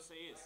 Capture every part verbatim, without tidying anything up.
your C is?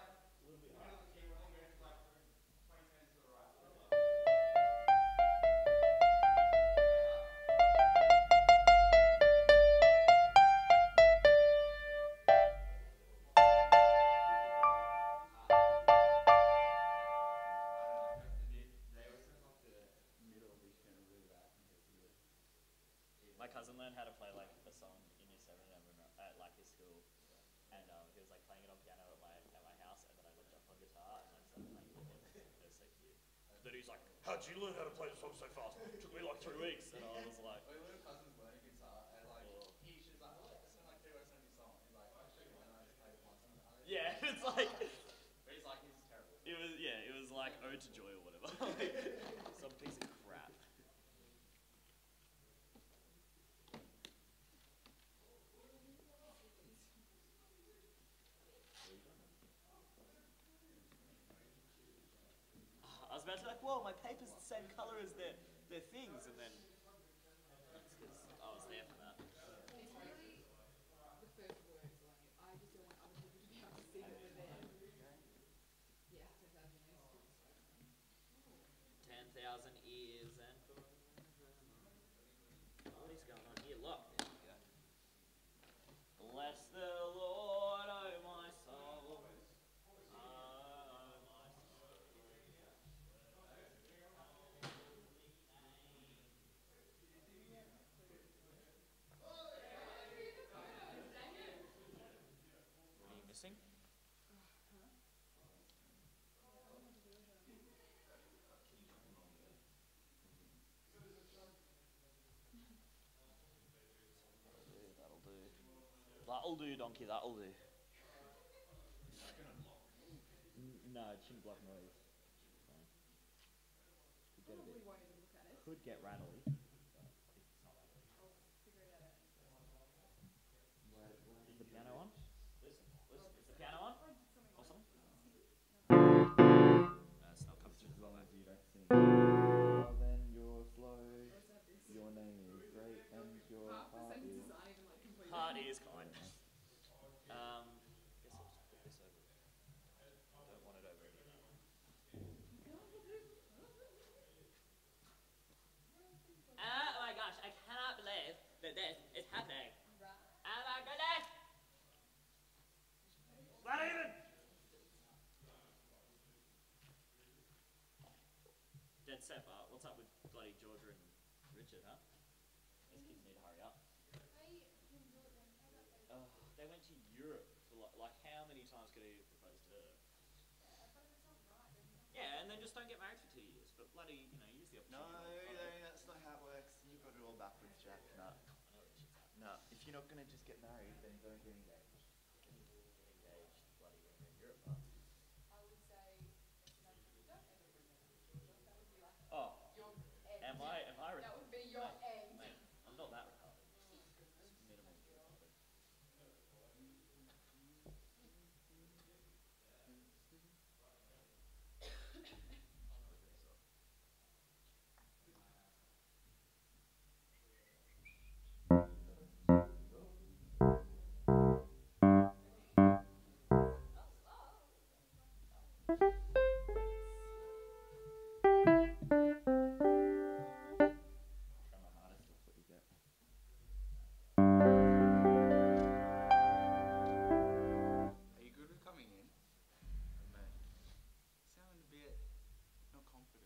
My cousin learned how to play like a song in year seven at like his school, and um, he was like playing it on piano at my at my house, and then I looked up on guitar and like started playing it with him. It was so cute. Then he's like, "How'd you learn how to play the song so fast? It took me like three weeks." And I was like, My little cousin's learning guitar, and like oh. he, she was like, "Oh, let's learn like three words on your song." He's like, "I'll show you," and I just played it once. And I was, yeah, it's like. But he's like, he's terrible. It was yeah, it was like Ode to Joy or whatever. Some piece of crap. I was about to be like, whoa, my paper's the same colour as their, their things, and then that's because I was there for that. It's really the first words, like, I just don't want other people to be able to see that we're there. Yeah, ten thousand years. ten thousand years and forever. What is going on here? Look. There we go. Bless the Lord, oh my soul. Missing? That'll do, that'll do. That'll do, donkey, that'll do. N no, it shouldn't block noise. Fine. Could get a bit. Won't even look at it. Could get rattly, but it's not rattly. I'll figure it out. Is the piano on? Listen, listen. Is the piano on? Or something? No, it's not coming through. As long as you don't sing. Well then you're slow. Your name is great and your heart is. Heart is kind. Um, guess I'll just put this over. I don't want it over any of that. Oh my gosh, I cannot believe that this is happening. Oh my goodness! Not even! Dead set, uh, what's up with bloody Georgia and Richard, huh? These kids need to hurry up. Uh, they went to Europe for like, like how many times could he propose to her? Yeah, and then just don't get married for two years. But bloody, you know, use the No, opportunity. no, that's not how it works. You've got it all backwards, Jack. No. No, if you're not going to just get married, then don't get engaged. Get, get engaged, bloody, when you're in Europe, huh? I would say, no, don't ever bring that up, Georgia. That would be like Oh, your end. am I? Am I? That would be your mate, end. mate, I'm not that retarded. Oh, goodness. Just minimal retarded. Try my hardest, that's what you get. Are you good with coming in? No. Sound a bit not confident.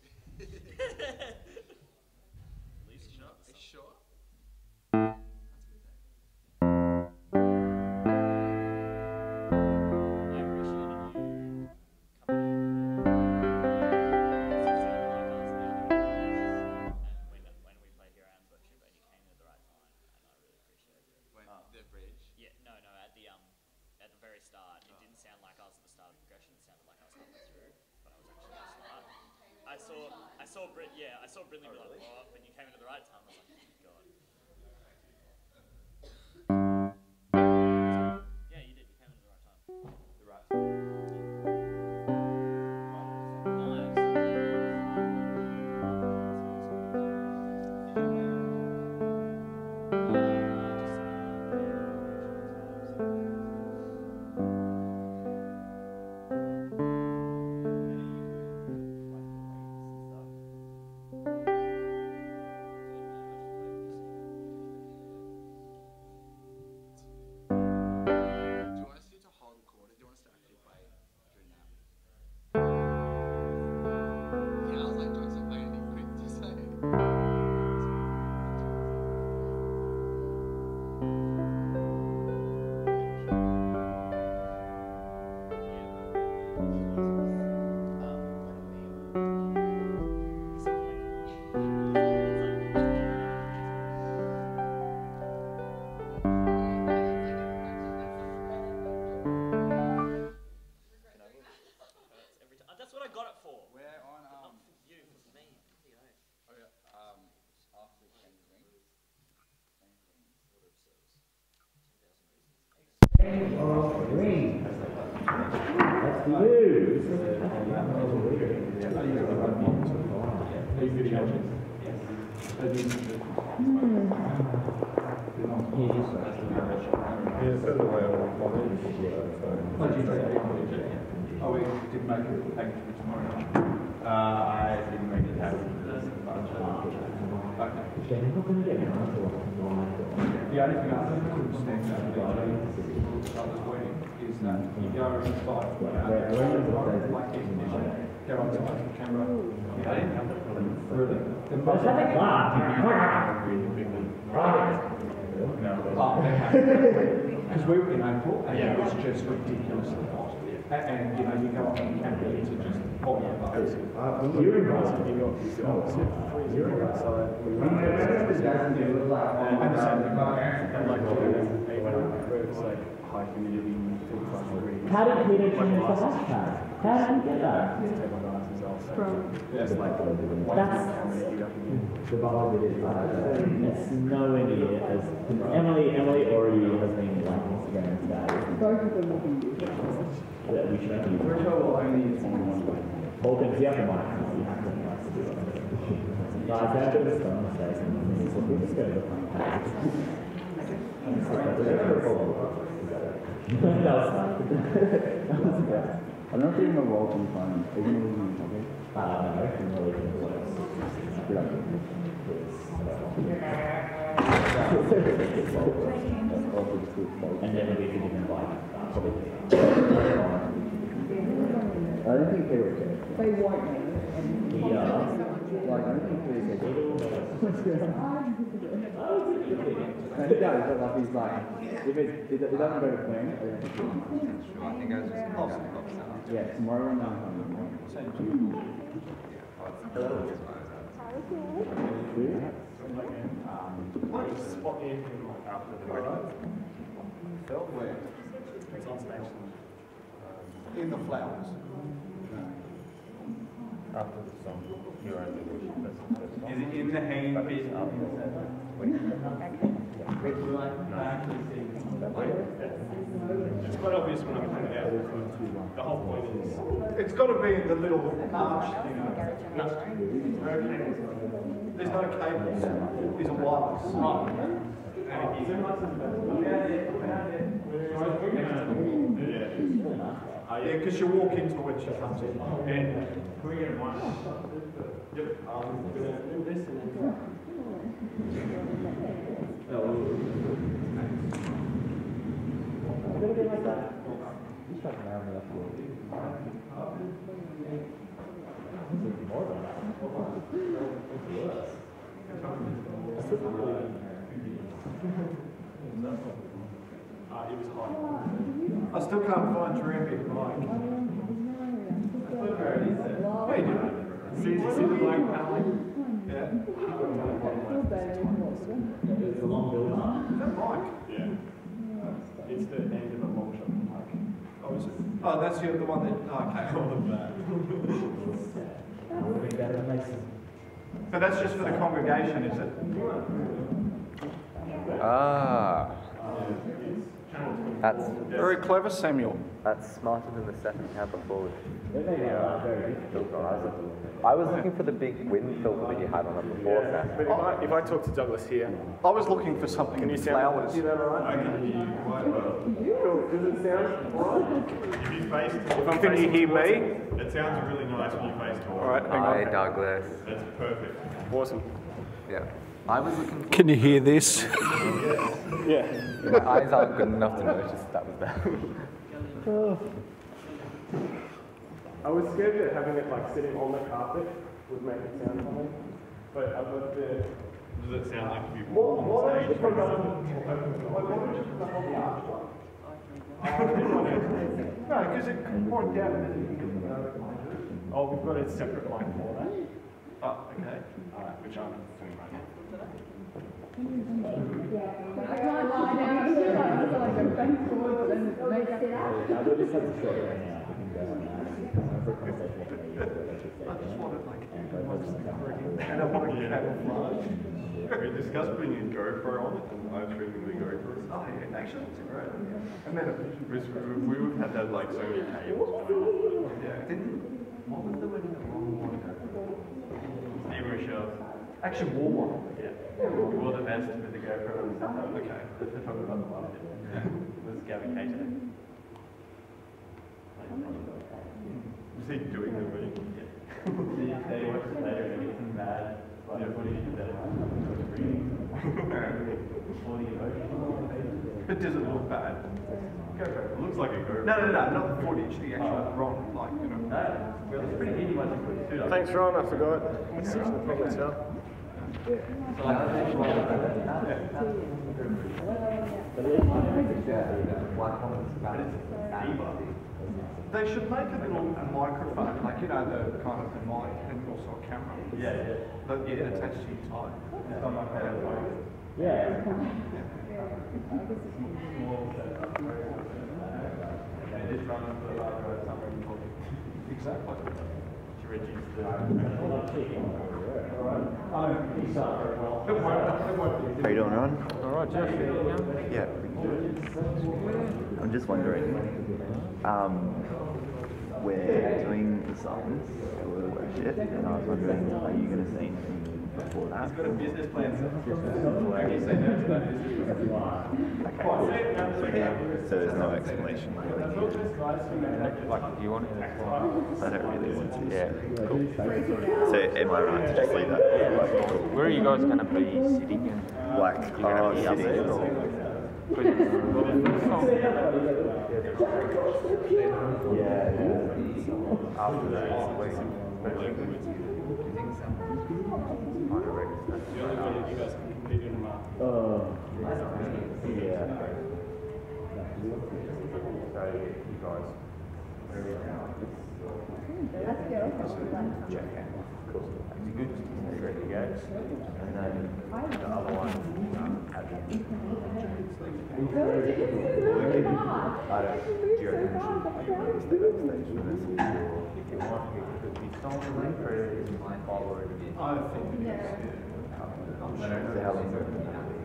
At least you know Are the you song. sure? That's good then. I appreciated you coming in. And when, when we played your Anne's workshop and you came in at the right time, and I really appreciated it. When Oh. the bridge. Yeah, no, no, at the um, at the very start, it didn't sound like I was at the start of the progression. It sounded like I was halfway through, but I was actually at the start. I saw, I saw Brit, yeah, I saw Brinley be like, "What?" But you came in at the right time. I was like, "Thank God." Yeah, you did. You came in at the right time. The right. Nice. what I got it for. We're on, Not um, for you, for me. Here you go. oh yeah, um, after Ken Ring. Same thing. Order of service. ten thousand reasons. That's for you. Oh, we didn't make it package for tomorrow. Uh, I didn't make it happen. Okay. The only thing I couldn't stand out of I was waiting is that you go inside, you know, like air conditioning, go on the camera. Really? The most because we were in April and it was just ridiculously hot. And, and you know, you go on the camera to just hold it up. You're involved. You're outside. And the same And like where it's like high humidity, fifty-five degrees. How did Peter change the hashtag? How did he get that? Table glasses also. From Just like that's the it's nowhere near as Emily. Emily already has been like Instagram style. Both of them will be used. That we should only use. Vulcans, you have to mind. You have to mind to do it. Guys, after this conversation, so we just go to the front page. That was fun. I'm not even a Vulcan fan. Even though we're talking. Uh, no, I can really do it. And then we can even buy probably. I don't think they would care. They won't know. Yeah. Like, I don't think they care. And he does, but like, he's like, if it, it, it doesn't go to plan, I don't think it I think I was just pops and pops out. Yeah, tomorrow and nine hundred. Spot anything like after the wedding. Felt where? It's on stage. In the flowers. After the song, you're only worship. Is it in the hand bit? It's quite obvious when I'm coming out. The whole point is. It's got to be in the little arch thing. No. There's no cables. These are wireless. Oh. Yeah, because you walk into it when she comes in. And can we get one? Yep. Um, we're going to do this and then. It's gonna be like that. He's talking around me up here. More than that. Uh, it was hot. I still can't find Terrific Mike. Hey, dude. See, see the black paneling? Yeah. It's a long build up. Is that Mike? Yeah. It's the end of a long shot from Mike. Oh, is it? Oh, that's the, the one that. Oh, okay. All of that. Would have been better than Mason. So that's just for the congregation, is it? Ah, that's Very clever, Samuel. that's smarter than the second we had before. They're making it uh, very difficult. I was looking for the big wind filter that you had on it before. Sam. But if I, if I talk to Douglas here, I was looking for something can you in sound flowers. I can hear you quite well. Does it sound alright? If you face If I'm thinking you hear me. it sounds really nice when you face toward. All right, hang Hi, on. Douglas. That's perfect. Awesome. Yeah. I was looking for. Can you hear this? Yeah. My eyes aren't good enough to notice that was there. I was scared that having it like sitting on the carpet would make it sound funny, but I got the. Does it sound like if you What, walk what on are stage? the No, because it can point down and then you can go. Oh, we've got a separate line for that. Oh, okay. Alright, which I'm doing right now. I can't lie down. I feel like I feel like I'm back forward, but then make it out. I will just have to show it right now. We can go on that. For a conversation. And I want to camouflage. We discussed putting a GoPro on it and live streaming the GoPro. Oh, yeah, actually, that's a great idea. And then a vision. We, we would have had like so many cables going on. Yeah. Didn't, what was the wedding that Ron wore? Zero shells. Actually, wore one. Yeah. We wore the vest with the GoPro and stuff. Okay. The photographer on the bottom. It was Gavin K J. Was he doing the wedding? Yeah. They watched it later and it's mad. Like, yeah. What do you do better? But does it look bad? GoPro. It looks like a GoPro. No, no, no, not the footage, the actual Ron, like, you know. No, it's pretty easy once you put the suit on. Thanks, Ron. I forgot. Section of pockets now. They should make a little microphone, like, you know, the kind of the mic and also a camera. Yeah, yeah. That you can attach to your tie. Yeah. And just run into the hard drive somewhere in the pocket. Exactly. To reduce the... How you doing, Ron? Alright, Jeff. Yeah. I'm just wondering, um, we're doing the songs for worship, and I was wondering, are you going to say anything before that? He's got a business plan, sir. I can say no to that business plan. Okay. So there's no explanation. Like, do you want it? I don't really want to. Yeah. Cool. So am I right to just leave that? Like, cool. Where are you guys going to be sitting? And Like, uh, sitting. Yeah, yeah. After that, it's like, The only way you guys can compete in them are Oh. Yeah. Ready to go. And then the other one, um, at the end. I don't, do you reckon we should stay backstage for this? If you want, we could be song like or is my follower to be? I think it is, yeah. I'm sure. So how long is it?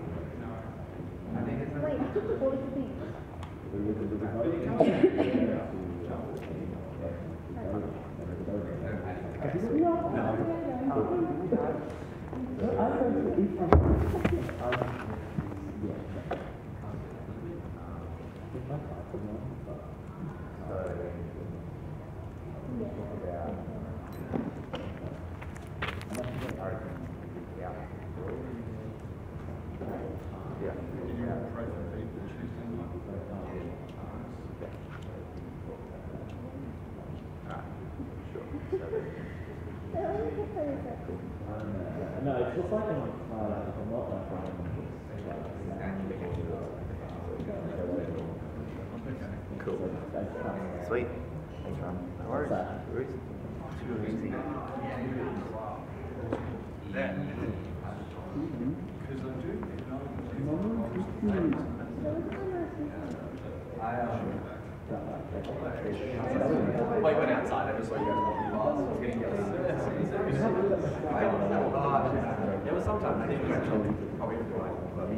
No, it's just like I'm, uh, I'm not like I'm Cool. Sweet. Thanks, Ron. No worries. Too easy. Well, you went outside, I just saw you guys walking past. I was getting yelled at. There was some time, I think it was actually probably before.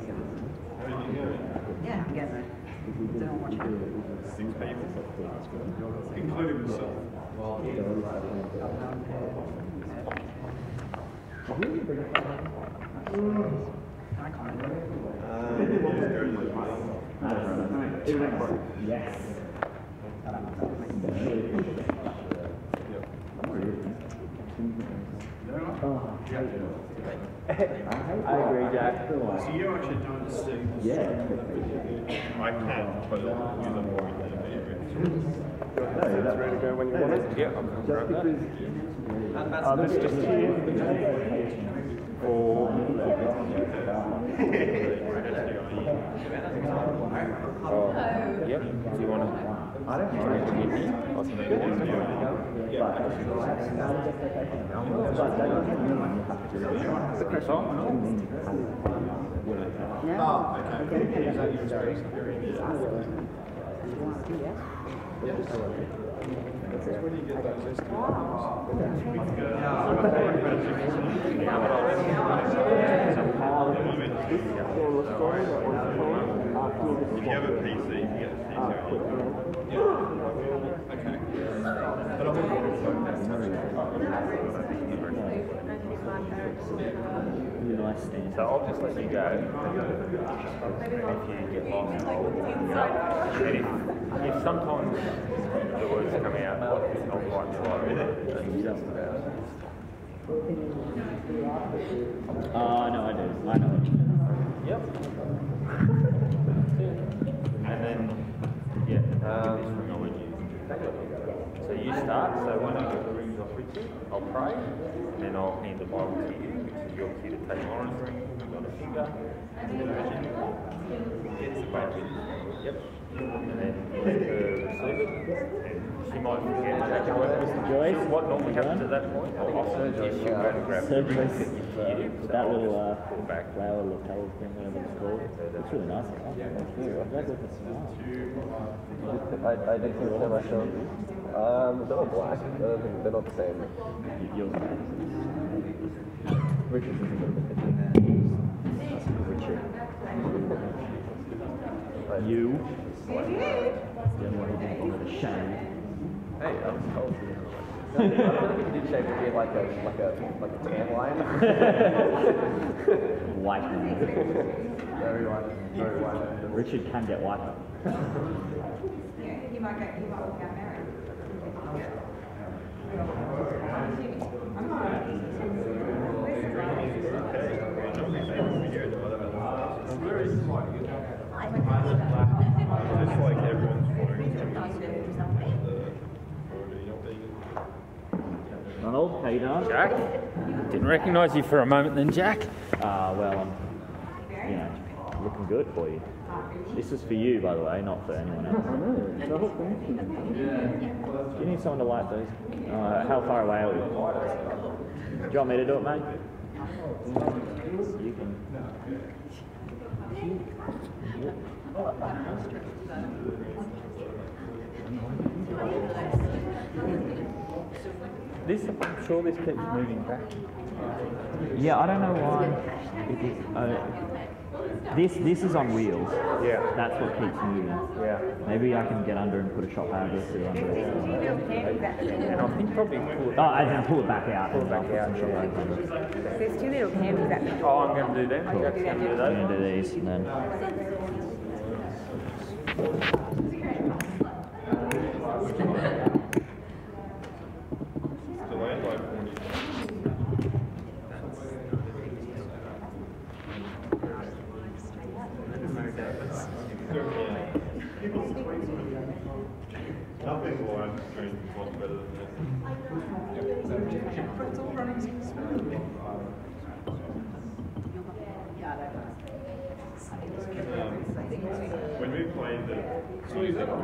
Yeah, I'm getting it. Don't watch it. six people, including myself. Yes. I agree, Jack. So you're actually doing the same? Yeah. I can, but I'll use a more than No, that's ready to go when you want it. Yeah, I'm Just grab that. because. Um, it's just here for. Oh, yep. Do you want to? I don't Do you want to give me? Or something you want to do? The croissant? No. Is that your If you have a P C, you get a P C. Nice stand. So I'll just let you go. If you get lost, I'll, you know, and if, if sometimes the words come out like it's not quite slow, then just about. Oh, no, I do. I know what you mean. Yep. And then, yeah, um, so you start, so when I get the rings off with you, I'll pray, and then I'll hand the Bible to you, which is your cue to take Lauren's ring, you've got a finger, and then it's the baby. Yep. And then you let her receive it, and she might forget exactly what, Mister Joyce, what normally happens at that point. Or often, yes, she'll go to grab the ring that you give, so that I'll little just uh, pull back. flower lapel thing, whatever it's called. It's really nice. Oh, thank you. I'm glad with the smile. I, I did consider myself. Um, they're all black. They're, they're not the same. Yours. Richard's is a little bit different. Richard. You. The other one who didn't bother to shave. Hey, I was told you. No, I feel like if you did shave, it'd be like a like a like a tan line. White man. Very white. Very white. Richard can get whiter. You might get, you might get married. Just like everyone's following Ronald, how you doing? Jack? Didn't recognise you for a moment then, Jack. Uh, well, I'm, you know, looking good for you. This is for you, by the way, not for anyone else. I know. Do you need someone to light those? Uh, how far away are we? Do you want me to do it, mate? You can. This, I'm sure this keeps moving back. Yeah, I don't know why. It is, uh, this this is on wheels. Yeah. That's what keeps moving. Yeah. Maybe I can get under and put a shop bag or two under it. And I think probably pull it Oh, I can pull it back out. Pull it back out, yeah. There's two little candies at the Oh, I'm going to do them. Cool. Jack's going to do I'm those. going to do these and then. delayed by forty. Nothing live stream is much better than this. But it's all running so smoothly. Um, when we played the music, don't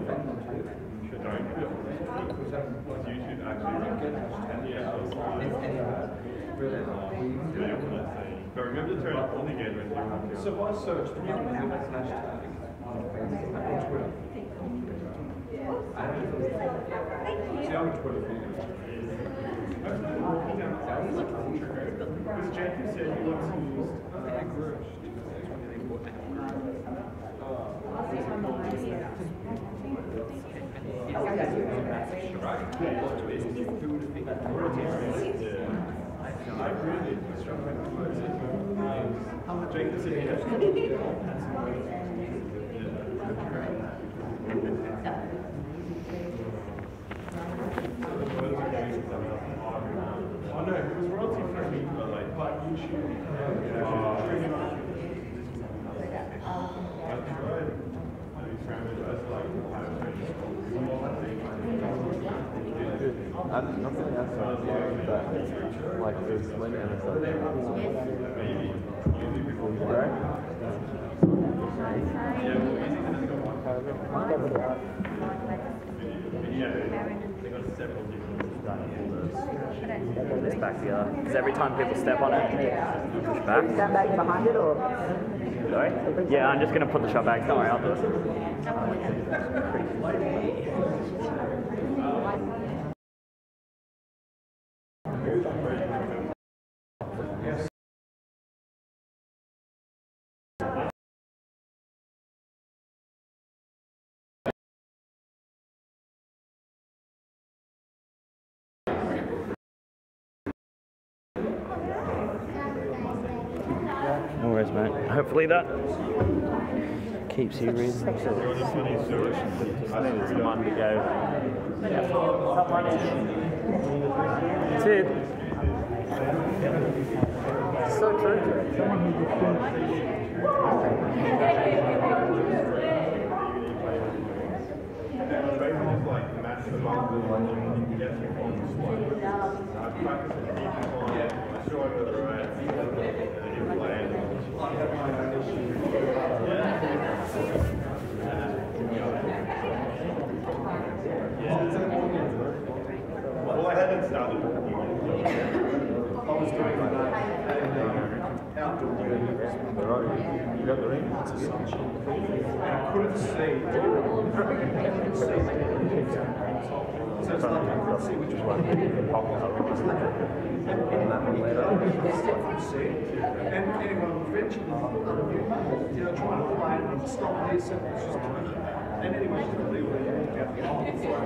YouTube actually recommends yeah, but remember to turn it on again when you have to. So if I search the hashtag on Twitter, see, I'm a Twitter fan. Because Jacob said he wants to use I really struggling with words. Jacob said he has to I know, it was royalty free, but like, but YouTube. I tried. I found it as like, I'm not really outside but like there's Lynn and stuff. Right? Pull this back together. Because every time people step on it, push back. Is that back behind it or? Sorry? Yeah, I'm just going to put the shot back. Don't worry, I'll do it. worries, mate. Hopefully that keeps you reasonable. Just needed someone to go. Yeah. Someone in. That's it. So true. Well, I hadn't started. I was doing that outdoor games. You got the ring? I couldn't see. I couldn't see. So it's like I couldn't see which one. And anyway, eventually, you know, trying to play and stop this, and it's just. And anyway, you can leave it out the office. There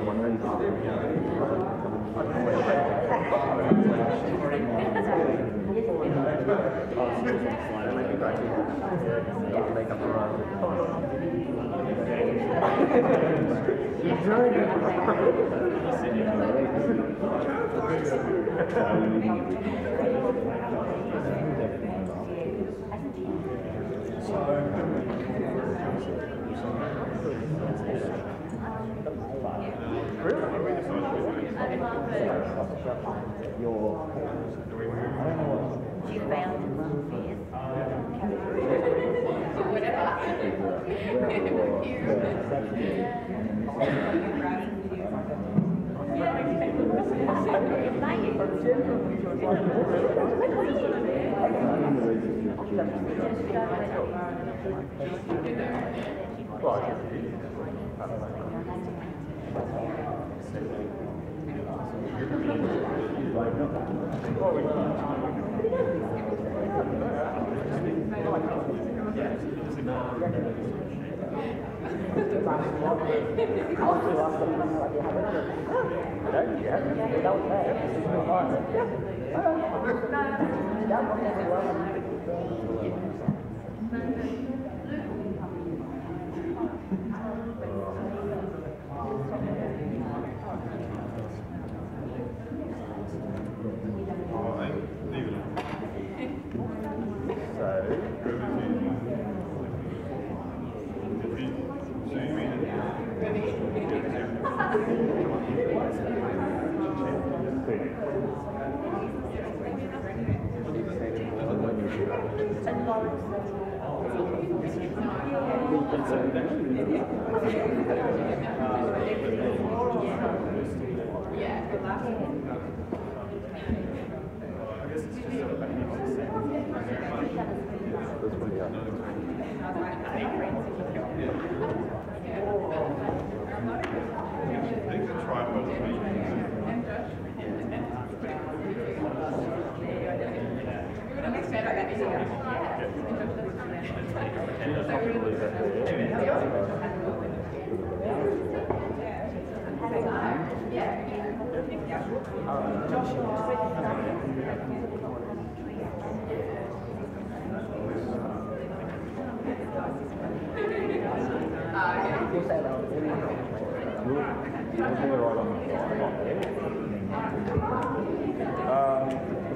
Um,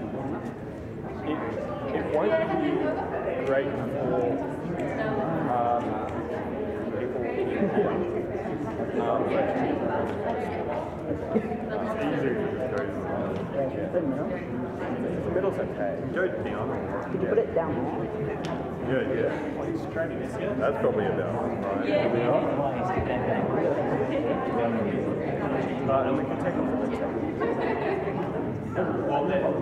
it, it won't be great for um, people. Um, it's easier to go. The middle's okay. Go down. Could you put it down? Yeah, yeah. That's probably about right. Yeah. Uh, and we can take off the tape. Well, then.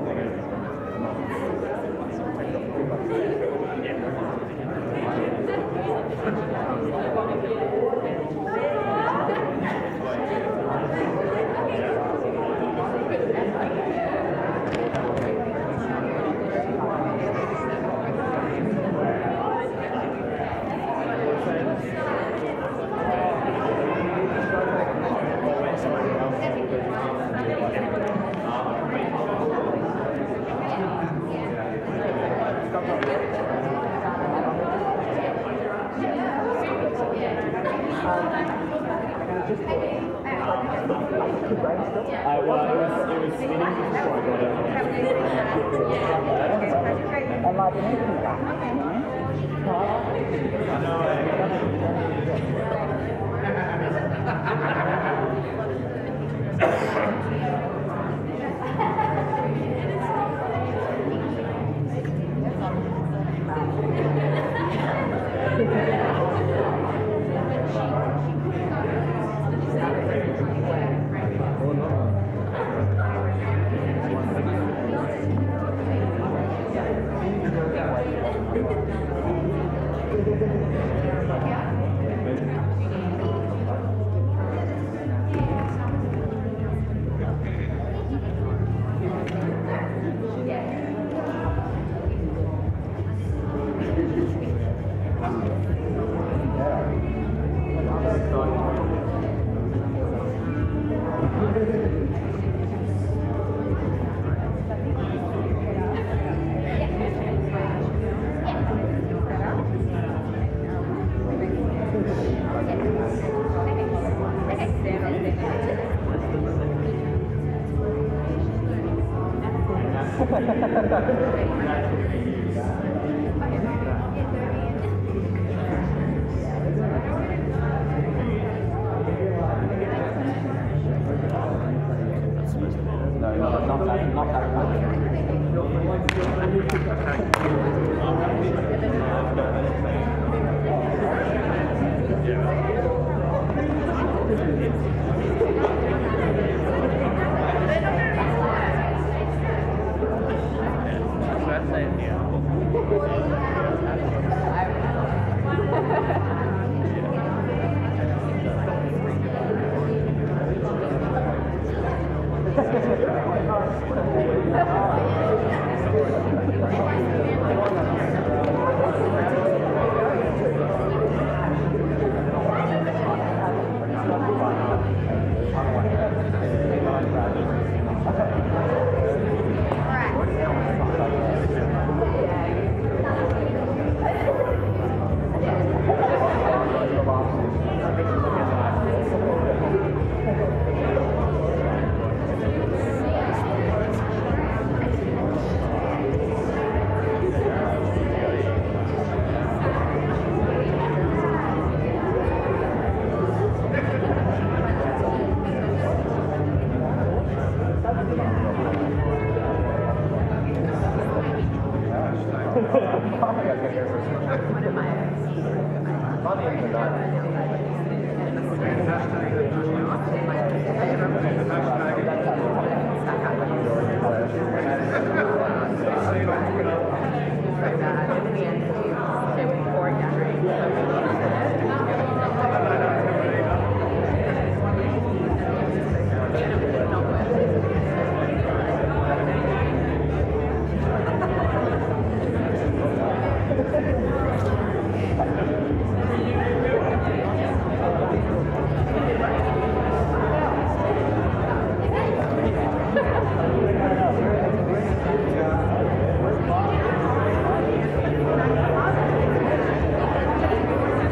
Thank you.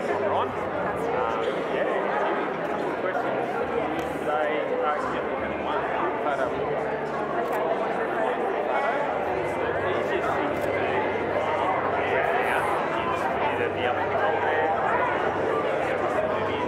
thanks for Ron. Um, yeah, a couple of questions. They are significant one. Photo. The easiest thing to do right now is either be able to go there, get us a movie.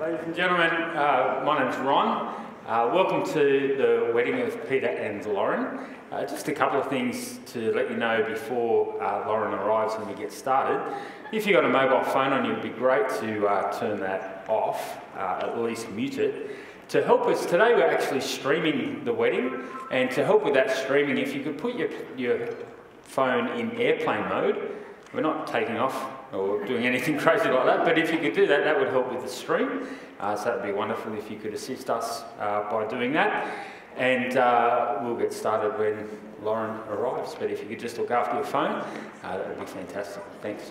Ladies and gentlemen, uh, my name's Ron. Uh, welcome to the wedding of Peter and Lauren. Uh, just a couple of things to let you know before uh, Lauren arrives and we get started. If you've got a mobile phone on you, it'd be great to uh, turn that off, uh, at least mute it. To help us, today we're actually streaming the wedding, and to help with that streaming, if you could put your, your phone in airplane mode. We're not taking off or doing anything crazy like that, but if you could do that, that would help with the stream. Uh, so that would be wonderful if you could assist us uh, by doing that. And uh, we'll get started when Lauren arrives. But if you could just look after your phone, uh, that would be fantastic. Thanks.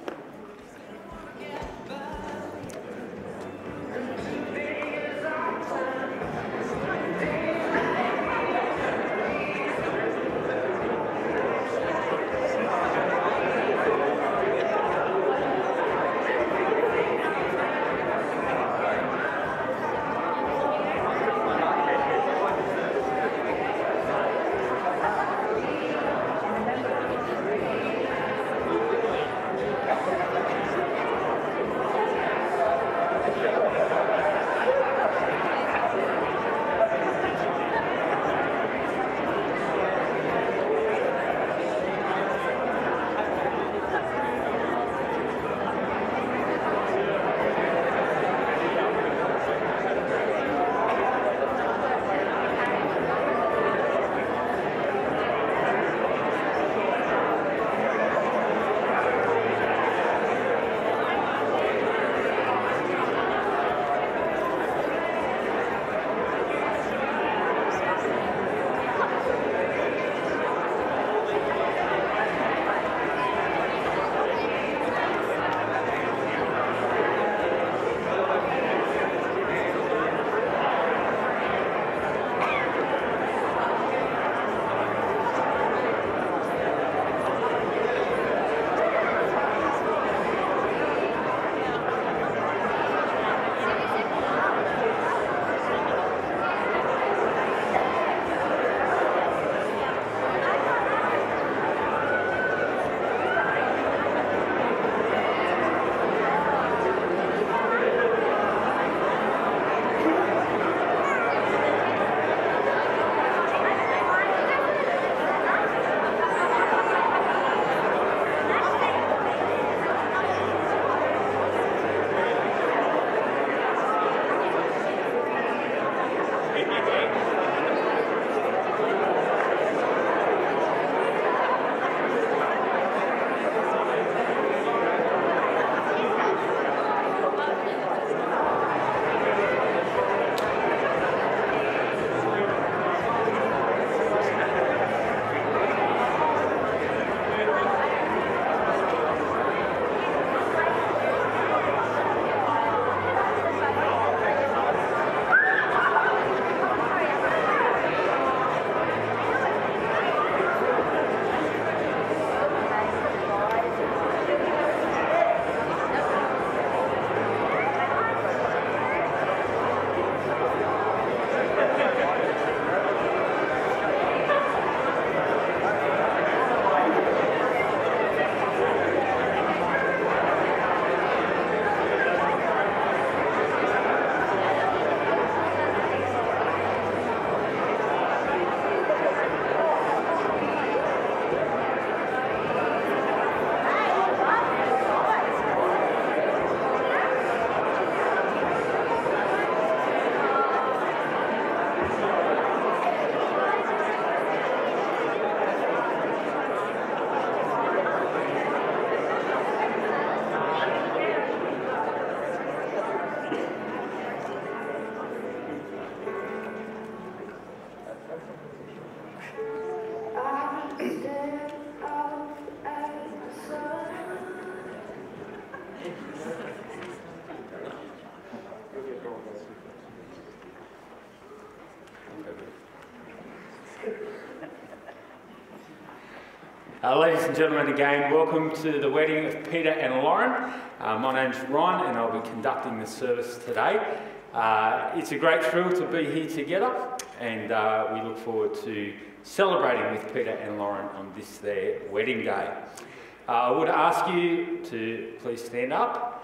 Uh, ladies and gentlemen, again, welcome to the wedding of Peter and Lauren. Uh, my name's Ron and I'll be conducting the service today. Uh, it's a great thrill to be here together, and uh, we look forward to celebrating with Peter and Lauren on this their wedding day. Uh, I would ask you to please stand up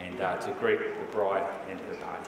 and uh, to greet the bride and her party.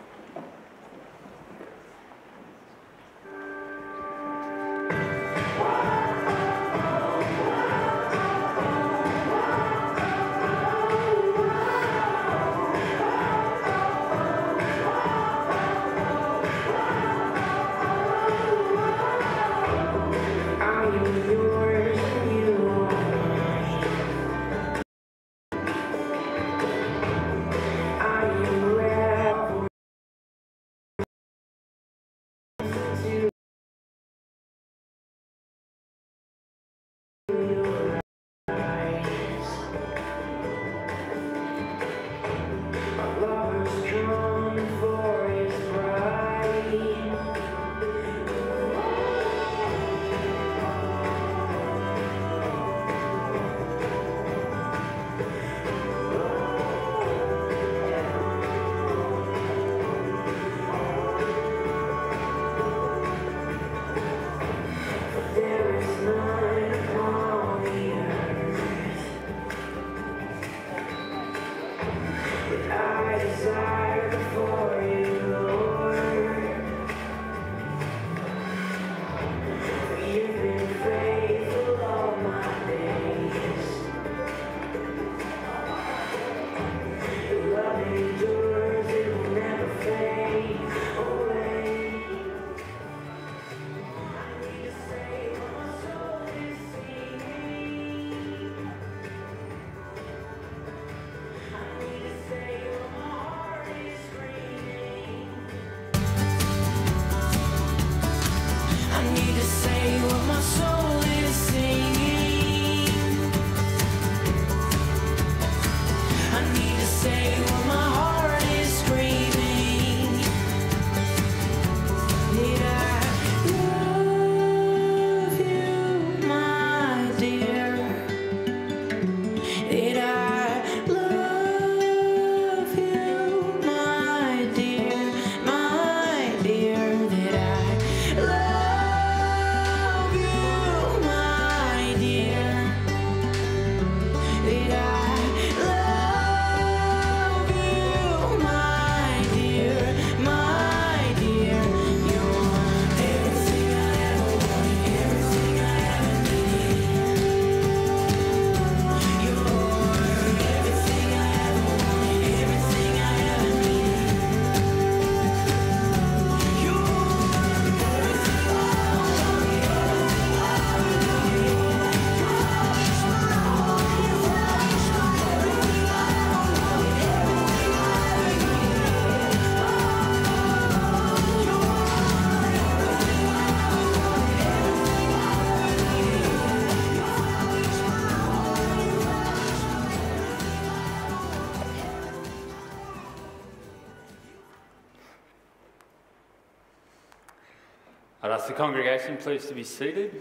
I'd ask the congregation please to be seated.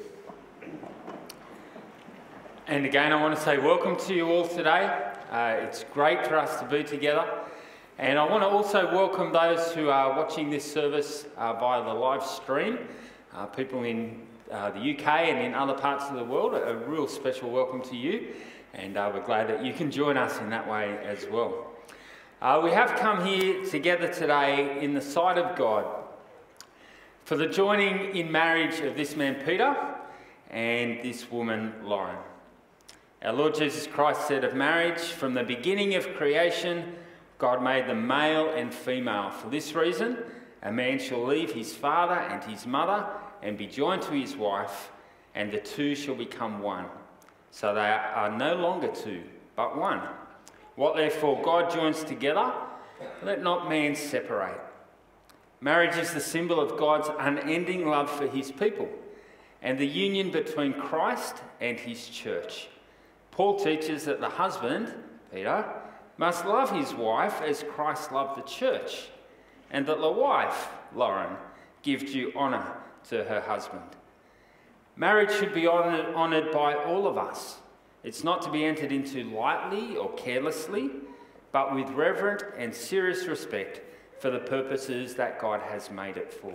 And again, I want to say welcome to you all today. Uh, it's great for us to be together. And I want to also welcome those who are watching this service uh, via the live stream, uh, people in uh, the U K and in other parts of the world. A real special welcome to you, and uh, we're glad that you can join us in that way as well. Uh, we have come here together today in the sight of God for the joining in marriage of this man Peter and this woman Lauren. Our Lord Jesus Christ said of marriage, from the beginning of creation, God made them male and female. For this reason, a man shall leave his father and his mother and be joined to his wife, and the two shall become one. So they are no longer two, but one. What therefore God joins together, let not man separate. Marriage is the symbol of God's unending love for his people and the union between Christ and his church. Paul teaches that the husband, Peter, must love his wife as Christ loved the church, and that the wife, Lauren, give due honour to her husband. Marriage should be honoured, honoured by all of us. It's not to be entered into lightly or carelessly, but with reverent and serious respect for the purposes that God has made it for.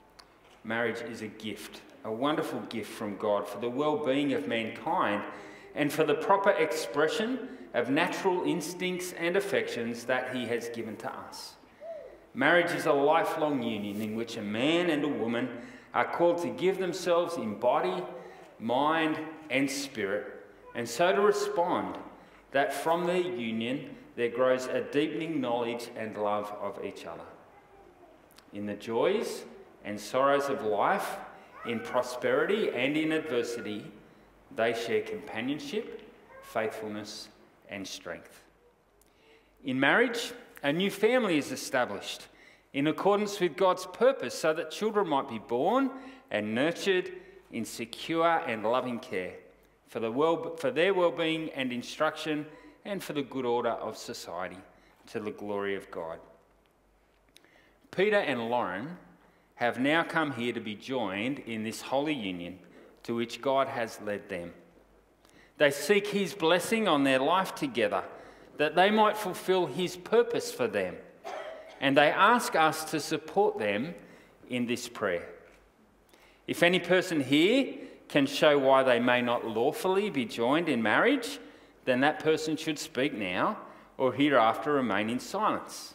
Marriage is a gift, a wonderful gift from God for the well-being of mankind and for the proper expression of natural instincts and affections that he has given to us. Marriage is a lifelong union in which a man and a woman are called to give themselves in body, mind, and spirit, and so to respond that from their union there grows a deepening knowledge and love of each other. In the joys and sorrows of life, in prosperity and in adversity, they share companionship, faithfulness, and strength. In marriage, a new family is established in accordance with God's purpose so that children might be born and nurtured in secure and loving care for, the well, for their well-being and instruction and for the good order of society to the glory of God. Peter and Lauren have now come here to be joined in this holy union to which God has led them. They seek his blessing on their life together, that they might fulfill his purpose for them. And they ask us to support them in this prayer. If any person here can show why they may not lawfully be joined in marriage, then that person should speak now or hereafter remain in silence.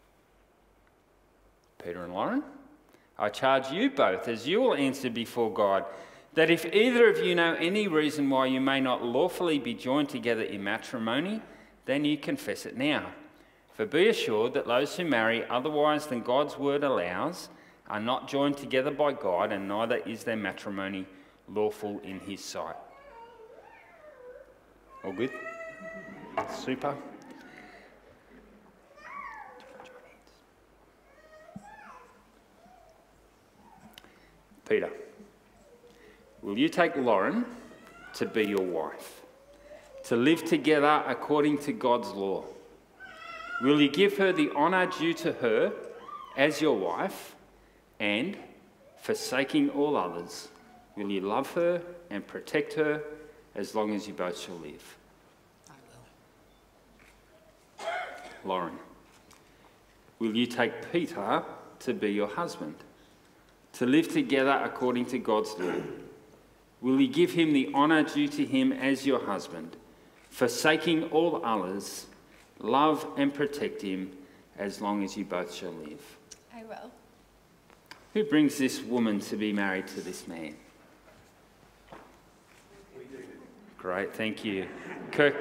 Peter and Lauren, I charge you both, as you will answer before God, that if either of you know any reason why you may not lawfully be joined together in matrimony, then you confess it now. For be assured that those who marry otherwise than God's word allows are not joined together by God, and neither is their matrimony lawful in his sight. All good? Super. Peter, will you take Lauren to be your wife, to live together according to God's law? Will you give her the honour due to her as your wife, and, forsaking all others, will you love her and protect her as long as you both shall live? I will. Lauren, will you take Peter to be your husband, to live together according to God's law? Will you give him the honour due to him as your husband, forsaking all others, love and protect him as long as you both shall live? I will. Who brings this woman to be married to this man? Great, thank you. Kirk,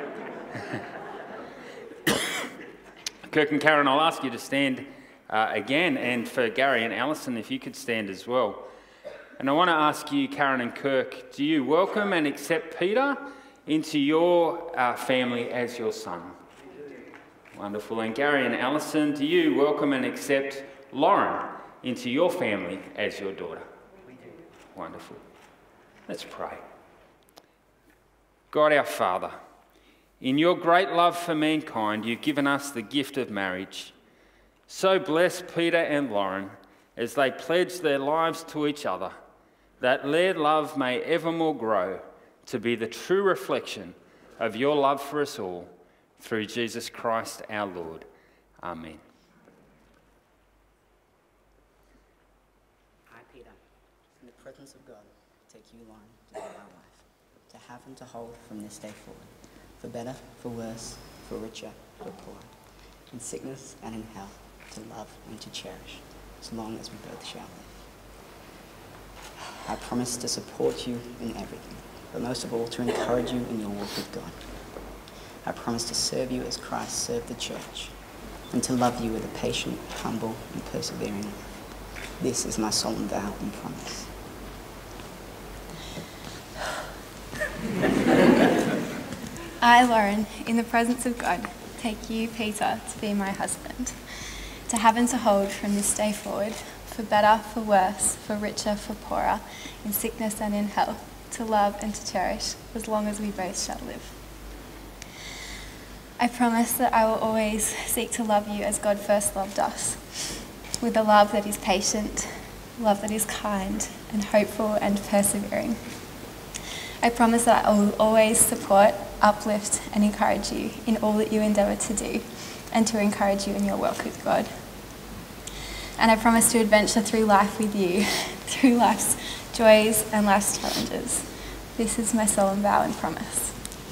Kirk and Karen, I'll ask you to stand uh, again, and for Gary and Alison, if you could stand as well. And I want to ask you, Karen and Kirk, do you welcome and accept Peter into your uh, family as your son? Wonderful. And Gary and Alison, do you welcome and accept Lauren into your family as your daughter? Wonderful. Let's pray. God our Father, in your great love for mankind, you've given us the gift of marriage. So bless Peter and Lauren as they pledge their lives to each other, that their love may evermore grow to be the true reflection of your love for us all, through Jesus Christ our Lord. Amen. I, Peter, in the presence of God, take you, Lauren, to be my wife, to have and to hold from this day forward, for better, for worse, for richer, for poorer, in sickness and in health, to love and to cherish, as long as we both shall live. I promise to support you in everything, but most of all to encourage you in your walk with God. I promise to serve you as Christ served the church, and to love you with a patient, humble, and persevering love. This is my solemn vow and promise. I, Lauren, in the presence of God, take you, Peter, to be my husband, to have and to hold from this day forward, for better, for worse, for richer, for poorer, in sickness and in health, to love and to cherish, as long as we both shall live. I promise that I will always seek to love you as God first loved us, with a love that is patient, love that is kind and hopeful and persevering. I promise that I will always support, uplift and encourage you in all that you endeavour to do, and to encourage you in your work with God. And I promise to adventure through life with you, through life's joys and life's challenges. This is my solemn vow and promise.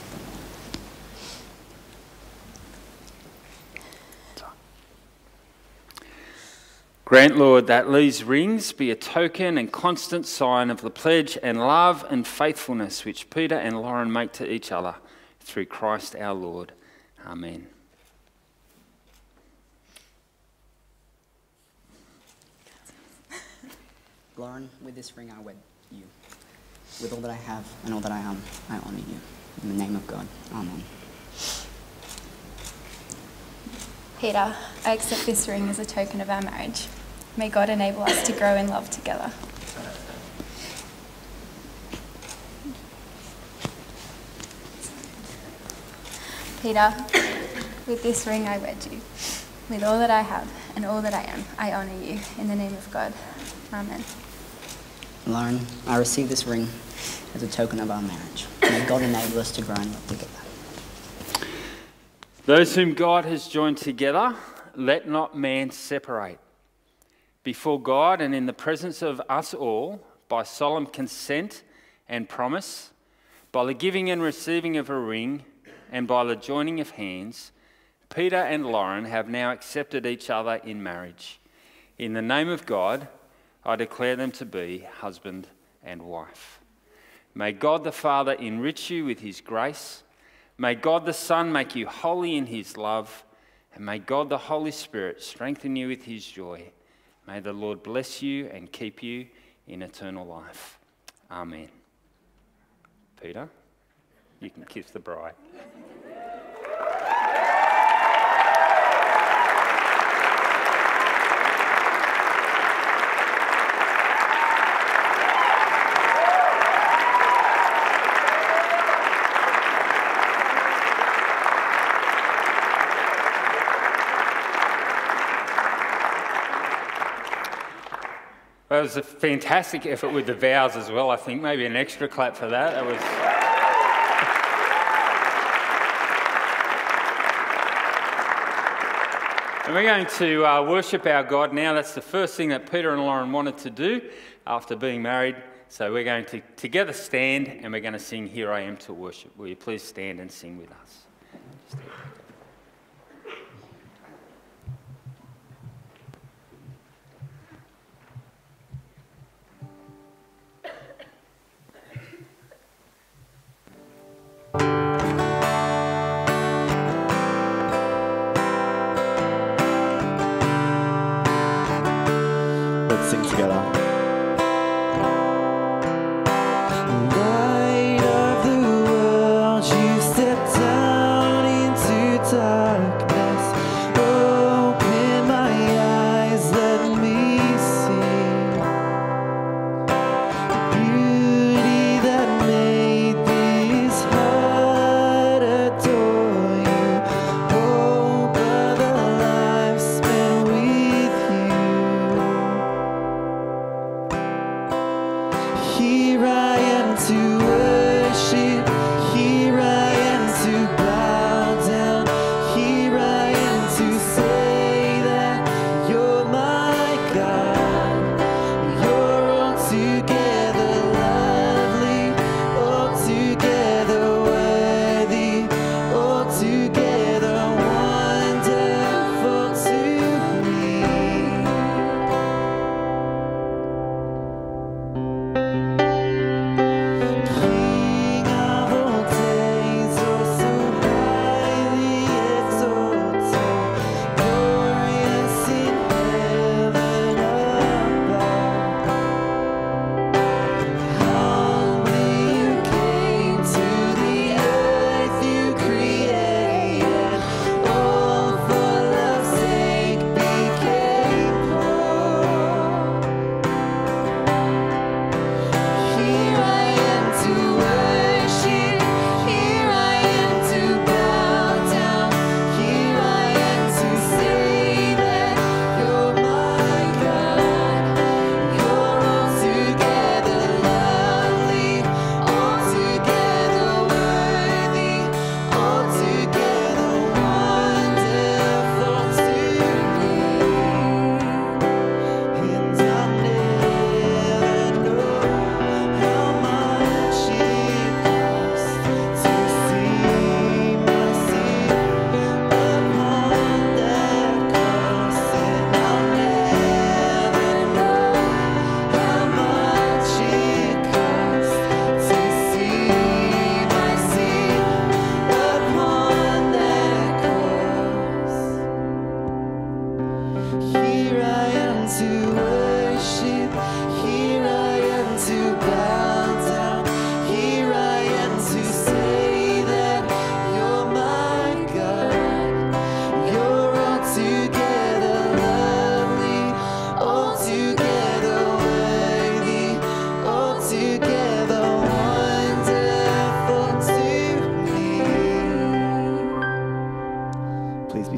Grant, Lord, that these rings be a token and constant sign of the pledge and love and faithfulness which Peter and Lauren make to each other through Christ our Lord. Amen. Lauren, with this ring I wed you. With all that I have and all that I am, I honour you. In the name of God. Amen. Peter, I accept this ring as a token of our marriage. May God enable us to grow in love together. Peter, with this ring I wed you. With all that I have and all that I am, I honour you. In the name of God. Amen. Lauren, I receive this ring as a token of our marriage. May God enable us to grow in love together. Those whom God has joined together, let not man separate. Before God and in the presence of us all, by solemn consent and promise, by the giving and receiving of a ring, and by the joining of hands, Peter and Lauren have now accepted each other in marriage. In the name of God, I declare them to be husband and wife. May God the Father enrich you with his grace. May God the Son make you holy in his love. And may God the Holy Spirit strengthen you with his joy. May the Lord bless you and keep you in eternal life. Amen. Peter, you can kiss the bride. Well, it was a fantastic effort with the vows as well, I think. Maybe an extra clap for that. That was... And we're going to uh, worship our God now. That's the first thing that Peter and Lauren wanted to do after being married. So we're going to together stand and we're going to sing Here I Am to Worship. Will you please stand and sing with us? Let's sing together. Light of the world, you stepped down into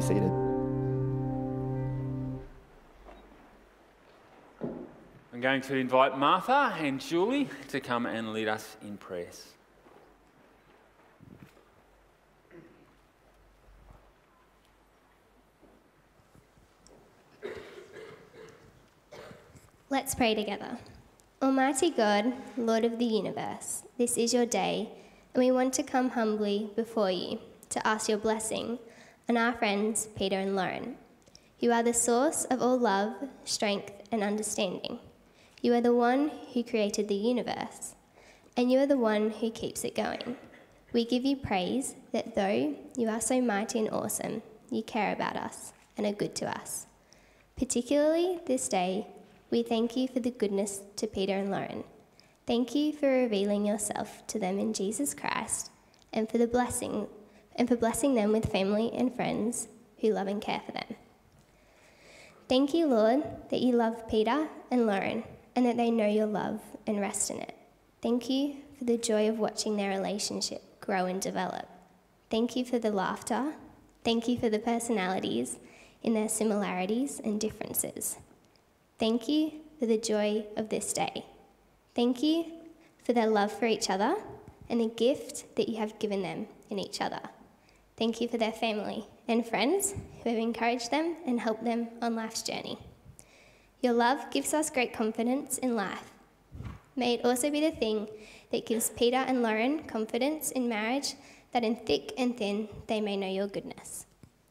seated. I'm going to invite Martha and Julie to come and lead us in prayers. Let's pray together. Almighty God, Lord of the universe, this is your day, and we want to come humbly before you to ask your blessing on our friends Peter and Lauren. You are the source of all love, strength, and understanding. You are the one who created the universe, and you are the one who keeps it going. We give you praise that though you are so mighty and awesome, you care about us and are good to us. Particularly this day, we thank you for the goodness to Peter and Lauren. Thank you for revealing yourself to them in Jesus Christ, and for the blessing, and for blessing them with family and friends who love and care for them. Thank you, Lord, that you love Peter and Lauren, and that they know your love and rest in it. Thank you for the joy of watching their relationship grow and develop. Thank you for the laughter. Thank you for the personalities in their similarities and differences. Thank you for the joy of this day. Thank you for their love for each other and the gift that you have given them in each other. Thank you for their family and friends who have encouraged them and helped them on life's journey. Your love gives us great confidence in life. May it also be the thing that gives Peter and Lauren confidence in marriage, that in thick and thin they may know your goodness.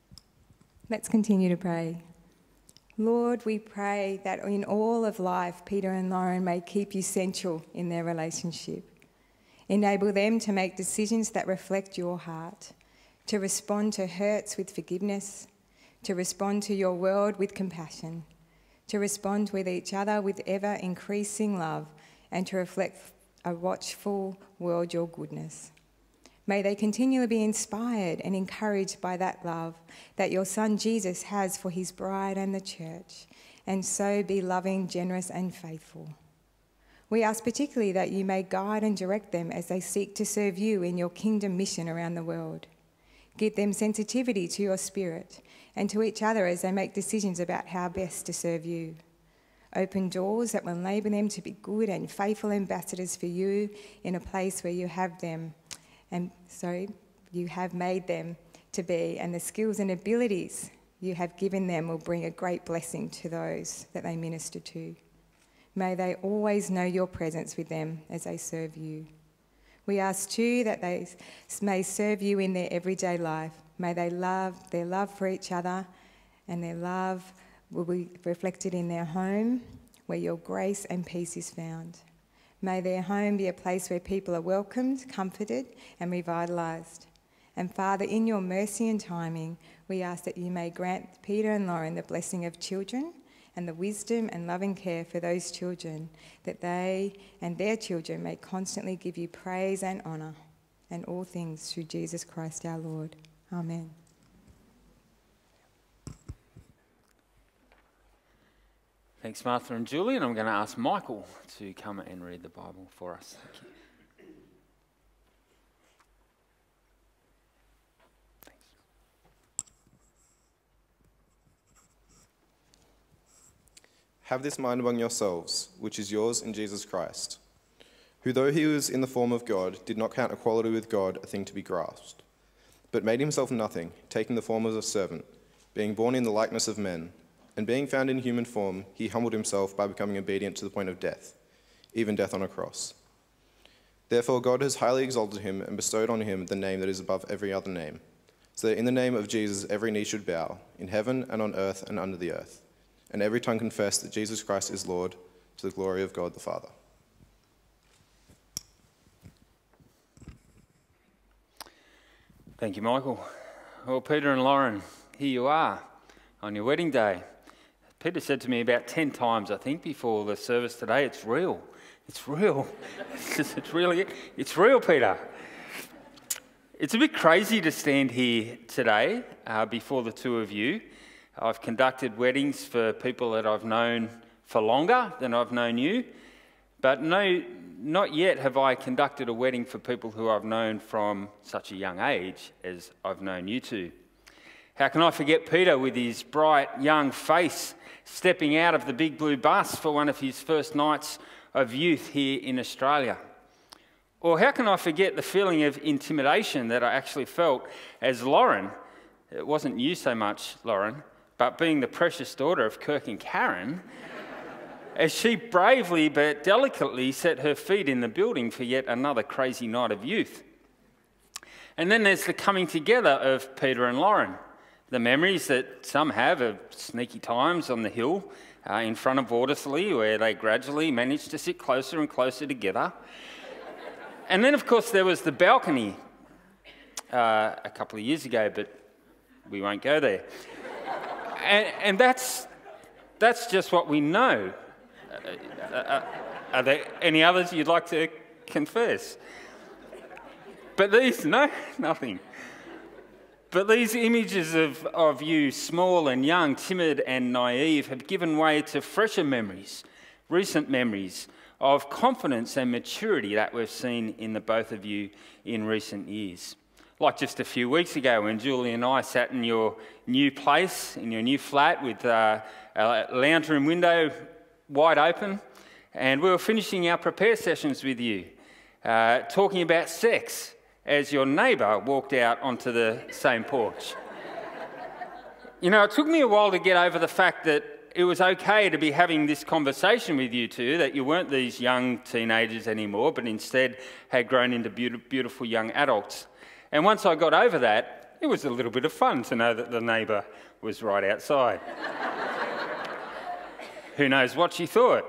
Let's continue to pray. Lord, we pray that in all of life, Peter and Lauren may keep you central in their relationship. Enable them to make decisions that reflect your heart, to respond to hurts with forgiveness, to respond to your world with compassion, to respond with each other with ever-increasing love, and to reflect a watchful world your goodness. May they continually be inspired and encouraged by that love that your Son Jesus has for his bride and the church, and so be loving, generous and faithful. We ask particularly that you may guide and direct them as they seek to serve you in your kingdom mission around the world. Give them sensitivity to your spirit and to each other as they make decisions about how best to serve you. Open doors that will enable them to be good and faithful ambassadors for you in a place where you have them and sorry, you have made them to be, and the skills and abilities you have given them will bring a great blessing to those that they minister to. May they always know your presence with them as they serve you. We ask too that they may serve you in their everyday life. May they love their love for each other, and their love will be reflected in their home, where your grace and peace is found. May their home be a place where people are welcomed, comforted and revitalised. And Father, in your mercy and timing, we ask that you may grant Peter and Lauren the blessing of children and the wisdom and loving care for those children, that they and their children may constantly give you praise and honour, and all things through Jesus Christ our Lord. Amen. Thanks, Martha and Julie, and I'm going to ask Michael to come and read the Bible for us. Thank you. Thanks. Have this mind among yourselves, which is yours in Jesus Christ, who, though he was in the form of God, did not count equality with God a thing to be grasped, but made himself nothing, taking the form of a servant, being born in the likeness of men. And being found in human form, he humbled himself by becoming obedient to the point of death, even death on a cross. Therefore God has highly exalted him and bestowed on him the name that is above every other name, so that in the name of Jesus every knee should bow, in heaven and on earth and under the earth, and every tongue confess that Jesus Christ is Lord, to the glory of God the Father. Thank you, Michael. Well, Peter and Lauren, here you are on your wedding day. Peter said to me about ten times, I think, before the service today, it's real. It's real. It's, just, it's really, it's real, Peter. It's a bit crazy to stand here today uh, before the two of you. I've conducted weddings for people that I've known for longer than I've known you, but no, not yet have I conducted a wedding for people who I've known from such a young age as I've known you two. How can I forget Peter with his bright young face stepping out of the big blue bus for one of his first nights of youth here in Australia? Or how can I forget the feeling of intimidation that I actually felt as Lauren, it wasn't you so much, Lauren, but being the precious daughter of Kirk and Karen, as she bravely but delicately set her feet in the building for yet another crazy night of youth. And then there's the coming together of Peter and Lauren, the memories that some have of sneaky times on the hill uh, in front of Watersley, where they gradually managed to sit closer and closer together. And then, of course, there was the balcony uh, a couple of years ago, but we won't go there. and and that's, that's just what we know. Uh, uh, are there any others you'd like to confess? But these, no, nothing. But these images of, of you, small and young, timid and naive, have given way to fresher memories, recent memories of confidence and maturity that we've seen in the both of you in recent years. Like just a few weeks ago when Julie and I sat in your new place, in your new flat with uh, a lounge room window wide open, and we were finishing our prepare sessions with you, uh, talking about sex as your neighbour walked out onto the same porch. You know, it took me a while to get over the fact that it was okay to be having this conversation with you two, that you weren't these young teenagers anymore, but instead had grown into beautiful young adults. And once I got over that, it was a little bit of fun to know that the neighbour was right outside. Who knows what she thought?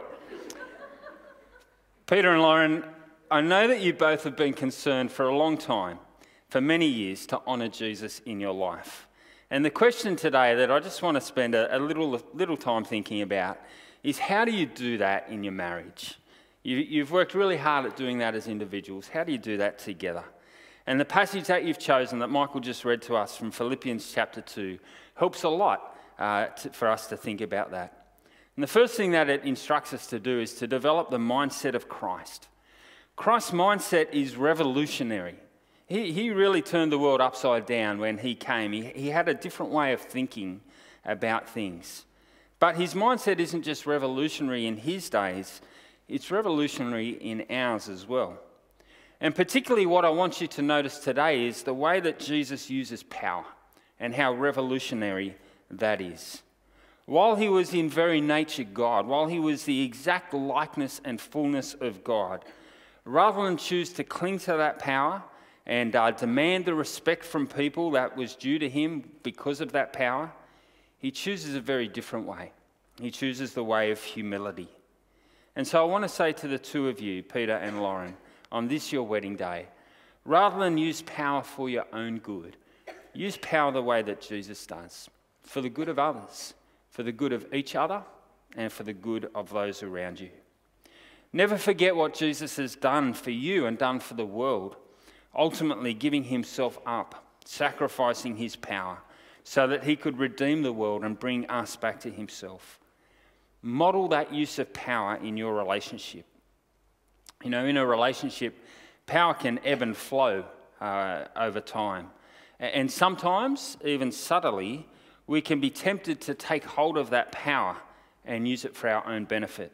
Peter and Lauren, I know that you both have been concerned for a long time, for many years, to honour Jesus in your life. And the question today that I just want to spend a, a little, little time thinking about is, how do you do that in your marriage? You, you've worked really hard at doing that as individuals. How do you do that together? And the passage that you've chosen that Michael just read to us from Philippians chapter two helps a lot uh, to, for us to think about that. And the first thing that it instructs us to do is to develop the mindset of Christ. Christ's mindset is revolutionary. He, he really turned the world upside down when he came. He, he had a different way of thinking about things. But his mindset isn't just revolutionary in his days, it's revolutionary in ours as well. And particularly what I want you to notice today is the way that Jesus uses power and how revolutionary that is. While he was in very nature God, while he was the exact likeness and fullness of God, rather than choose to cling to that power and uh, demand the respect from people that was due to him because of that power, he chooses a very different way. He chooses the way of humility. And so I want to say to the two of you, Peter and Lauren, on this your wedding day, rather than use power for your own good, use power the way that Jesus does, for the good of others, for the good of each other, and for the good of those around you. Never forget what Jesus has done for you and done for the world, ultimately giving himself up, sacrificing his power, so that he could redeem the world and bring us back to himself. Model that use of power in your relationship. You know, in a relationship, power can ebb and flow uh, over time. And sometimes, even subtly, we can be tempted to take hold of that power and use it for our own benefit.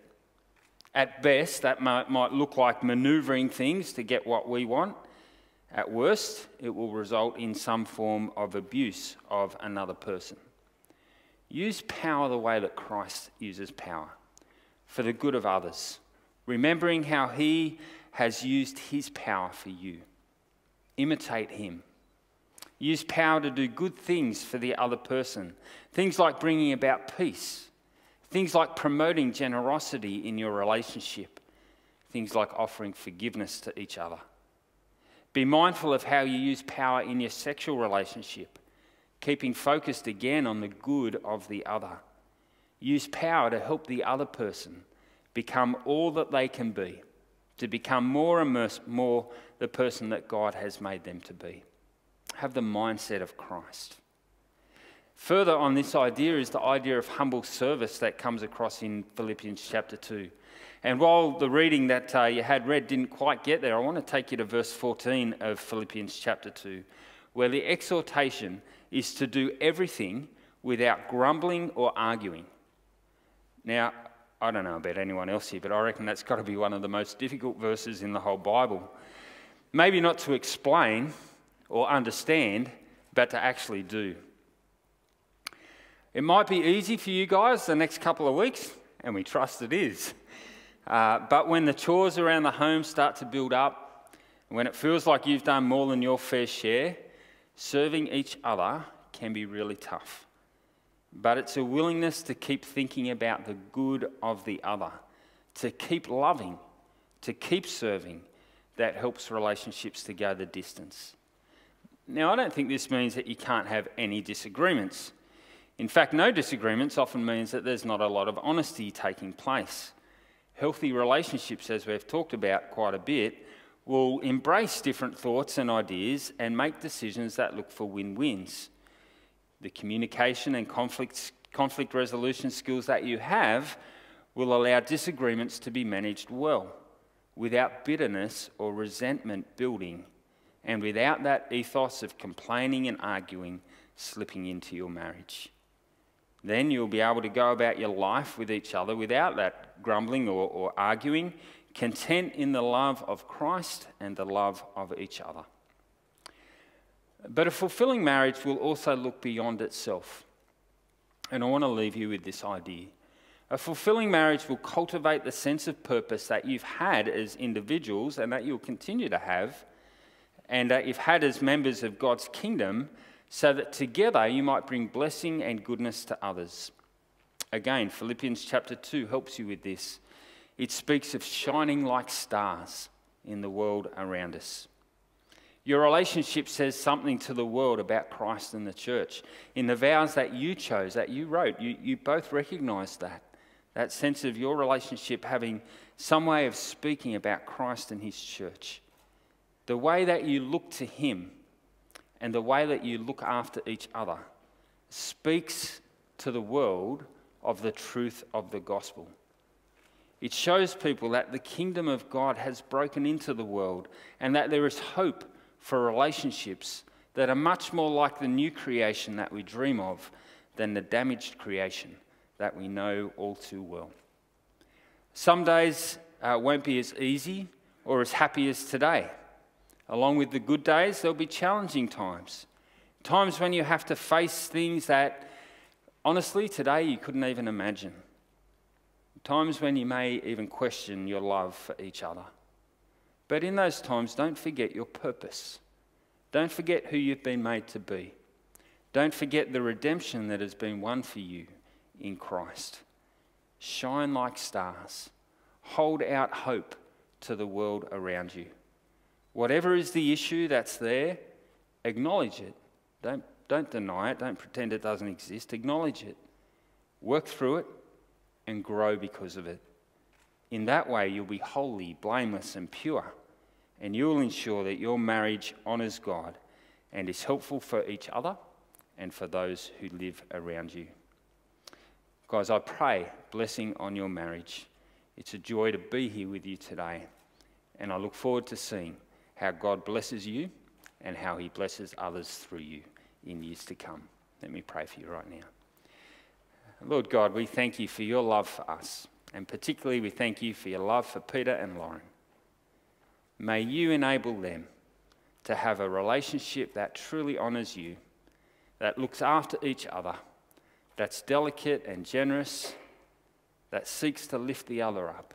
At best, that might, might look like manoeuvring things to get what we want. At worst, it will result in some form of abuse of another person. Use power the way that Christ uses power, for the good of others, remembering how he has used his power for you. Imitate him. Use power to do good things for the other person. Things like bringing about peace. Things like promoting generosity in your relationship. Things like offering forgiveness to each other. Be mindful of how you use power in your sexual relationship, keeping focused again on the good of the other. Use power to help the other person become all that they can be, to become more and more the person that God has made them to be. Have the mindset of Christ. Further on this idea is the idea of humble service that comes across in Philippians chapter two. And while the reading that uh, you had read didn't quite get there, I want to take you to verse fourteen of Philippians chapter two, where the exhortation is to do everything without grumbling or arguing. Now, I don't know about anyone else here, but I reckon that's got to be one of the most difficult verses in the whole Bible. Maybe not to explain or understand, but to actually do. It might be easy for you guys the next couple of weeks, and we trust it is. Uh, but when the chores around the home start to build up, when it feels like you've done more than your fair share, serving each other can be really tough. But it's a willingness to keep thinking about the good of the other, to keep loving, to keep serving, that helps relationships to go the distance. Now, I don't think this means that you can't have any disagreements. In fact, no disagreements often means that there's not a lot of honesty taking place. Healthy relationships, as we've talked about quite a bit, will embrace different thoughts and ideas and make decisions that look for win-wins. The communication and conflict, conflict resolution skills that you have will allow disagreements to be managed well, without bitterness or resentment building, and without that ethos of complaining and arguing slipping into your marriage. Then you'll be able to go about your life with each other without that grumbling or, or arguing, content in the love of Christ and the love of each other. But a fulfilling marriage will also look beyond itself. And I want to leave you with this idea. A fulfilling marriage will cultivate the sense of purpose that you've had as individuals and that you'll continue to have, and that you've had as members of God's kingdom, so that together you might bring blessing and goodness to others. Again, Philippians chapter two helps you with this. It speaks of shining like stars in the world around us. Your relationship says something to the world about Christ and the church. In the vows that you chose, that you wrote, you, you both recognise that. That sense of your relationship having some way of speaking about Christ and his church. The way that you look to him and the way that you look after each other speaks to the world of the truth of the gospel. It shows people that the kingdom of God has broken into the world and that there is hope for relationships that are much more like the new creation that we dream of than the damaged creation that we know all too well. Some days uh, won't be as easy or as happy as today. Along with the good days, there'll be challenging times. Times when you have to face things that, honestly, today you couldn't even imagine. Times when you may even question your love for each other. But in those times, don't forget your purpose. Don't forget who you've been made to be. Don't forget the redemption that has been won for you in Christ. Shine like stars. Hold out hope to the world around you. Whatever is the issue that's there, acknowledge it. Don't, don't deny it. Don't pretend it doesn't exist. Acknowledge it. Work through it and grow because of it. In that way, you'll be holy, blameless, and pure, and you'll ensure that your marriage honours God and is helpful for each other and for those who live around you. Guys, I pray blessing on your marriage. It's a joy to be here with you today, and I look forward to seeing how God blesses you and how he blesses others through you in years to come. Let me pray for you right now. Lord God, we thank you for your love for us, and particularly we thank you for your love for Peter and Lauren. May you enable them to have a relationship that truly honours you, that looks after each other, that's delicate and generous, that seeks to lift the other up.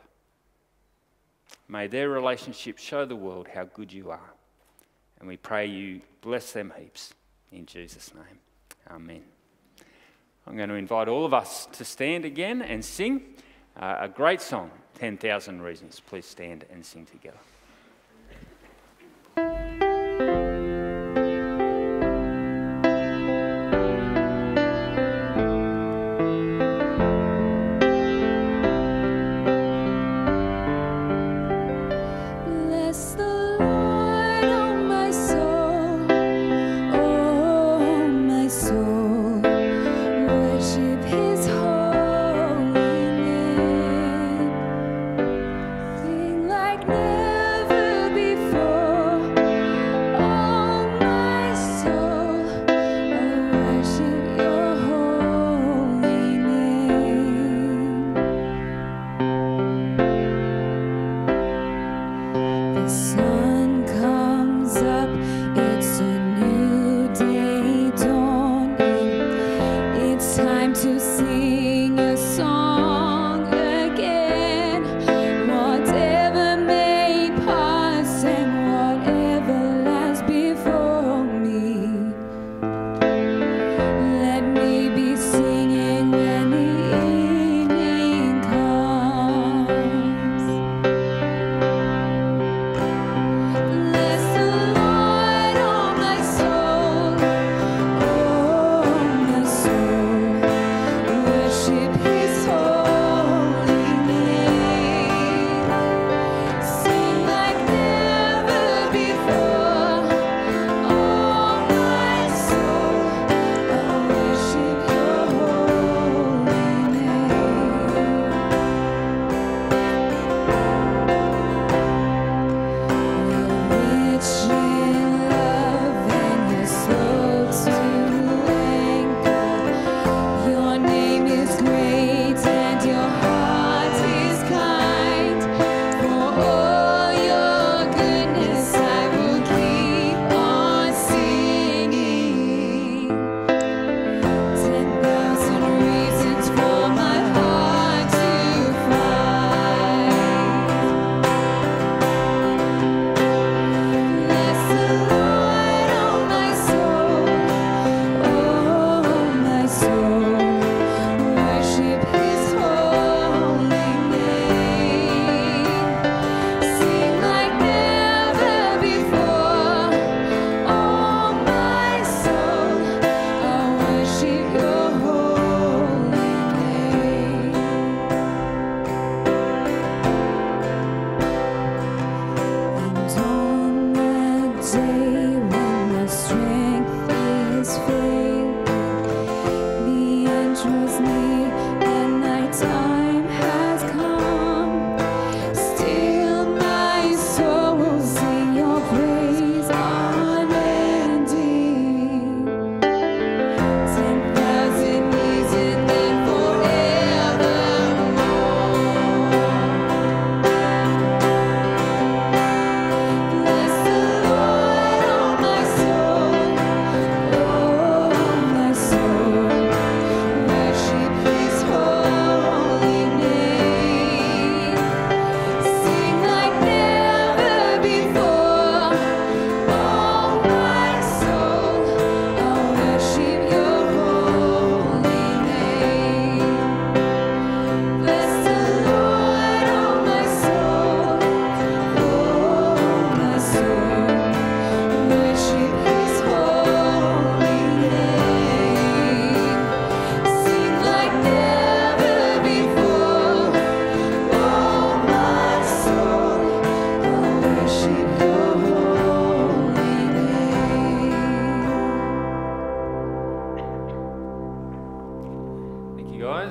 May their relationship show the world how good you are. And we pray you bless them heaps. In Jesus' name, amen. I'm going to invite all of us to stand again and sing uh, a great song, ten thousand Reasons. Please stand and sing together. Bless the Lord, oh my soul, oh my soul, worship his holy name. Sing like never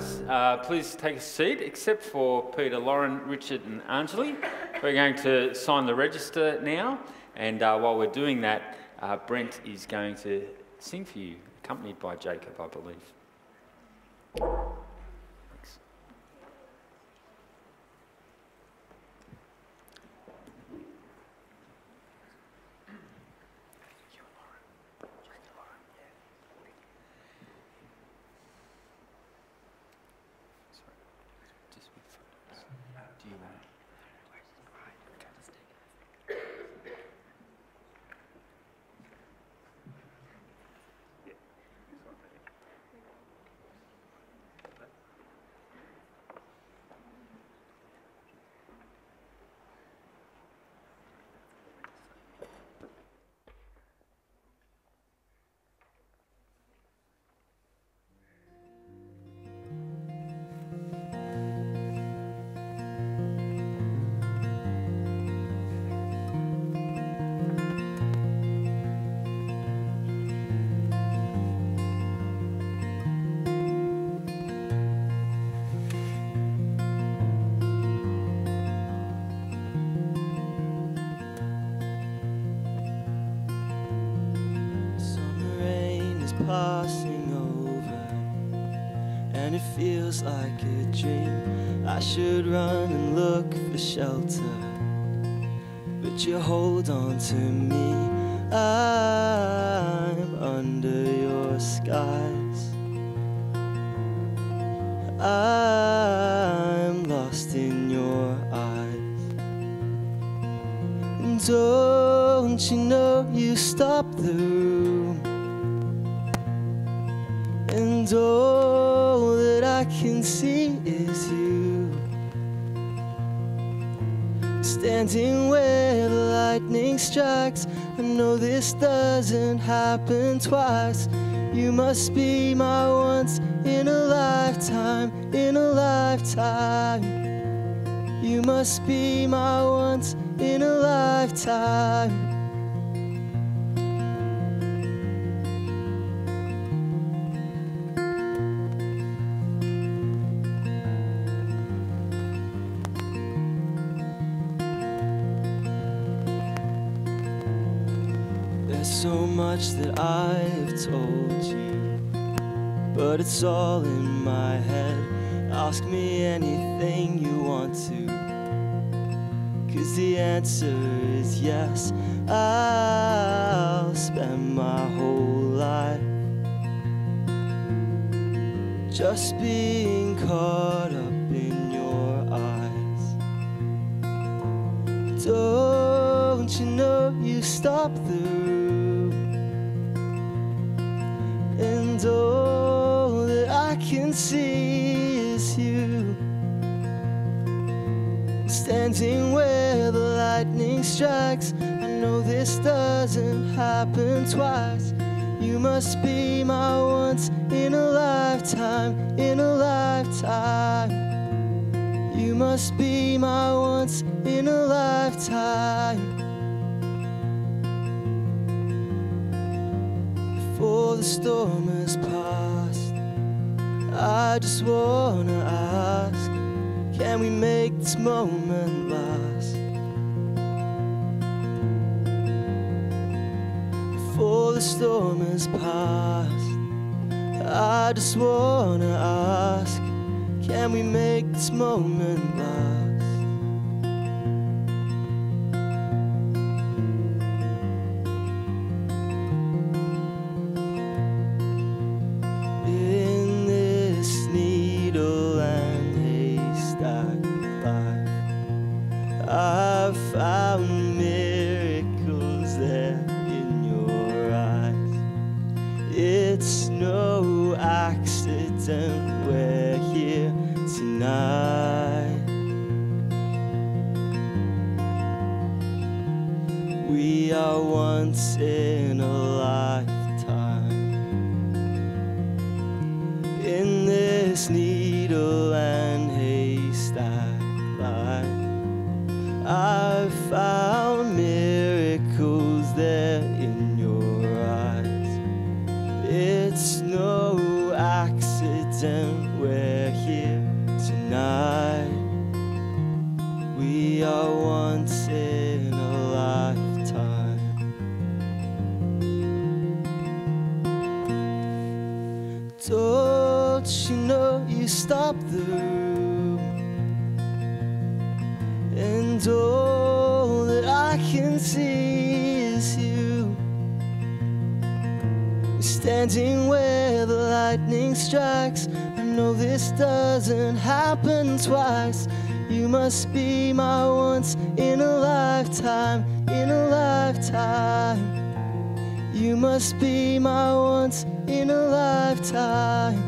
guys, uh, please take a seat, except for Peter, Lauren, Richard and Anjali. We're going to sign the register now, and uh, while we're doing that, uh, Brent is going to sing for you, accompanied by Jacob, I believe. Thanks. Passing over, and it feels like a dream. I should run and look for shelter, but you hold on to me. I'm under your skies. I'm lost in your eyes. And don't you know you stopped the room? And all that I can see is you, standing where the lightning strikes. I know this doesn't happen twice. You must be my once in a lifetime, in a lifetime. You must be my once in a lifetime. So much that I've told you, but it's all in my head. Ask me anything you want to, 'cause the answer is yes. I'll spend my whole life just being caught up in your eyes. Don't you know you stopped the and all that I can see is you, standing where the lightning strikes. I know this doesn't happen twice. You must be my once in a lifetime, in a lifetime. You must be my once in a lifetime. Before the storm has passed, I just wanna ask, can we make this moment last? Before the storm has passed, I just wanna ask, can we make this moment last? I've found miracles there in your eyes. It's no accident we're here tonight. We are once in a lifetime. In this needle and haystack life, I've found miracles there in your eyes. It's no accident we're Don't you know you stopped the room? And all that I can see is you, standing where the lightning strikes. I know this doesn't happen twice. You must be my once in a lifetime, in a lifetime. You must be my once in a lifetime.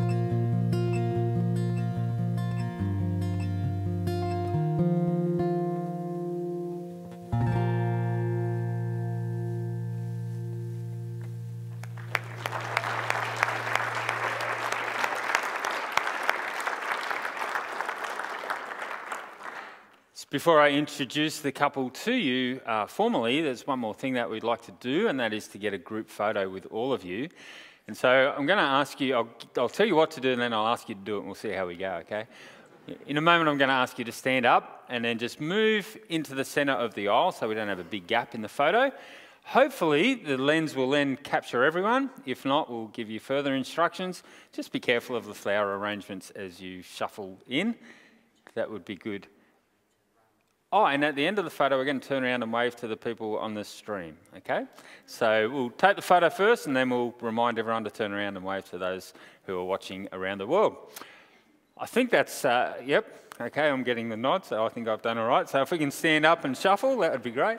Before I introduce the couple to you uh, formally, there's one more thing that we'd like to do, and that is to get a group photo with all of you. And so I'm going to ask you, I'll, I'll tell you what to do, and then I'll ask you to do it, and we'll see how we go, okay? In a moment, I'm going to ask you to stand up and then just move into the centre of the aisle so we don't have a big gap in the photo. Hopefully, the lens will then capture everyone. If not, we'll give you further instructions. Just be careful of the flower arrangements as you shuffle in. That would be good. Oh, and at the end of the photo, we're going to turn around and wave to the people on the stream, okay? So we'll take the photo first, and then we'll remind everyone to turn around and wave to those who are watching around the world. I think that's, uh, yep, okay, I'm getting the nod, so I think I've done all right. So if we can stand up and shuffle, that would be great.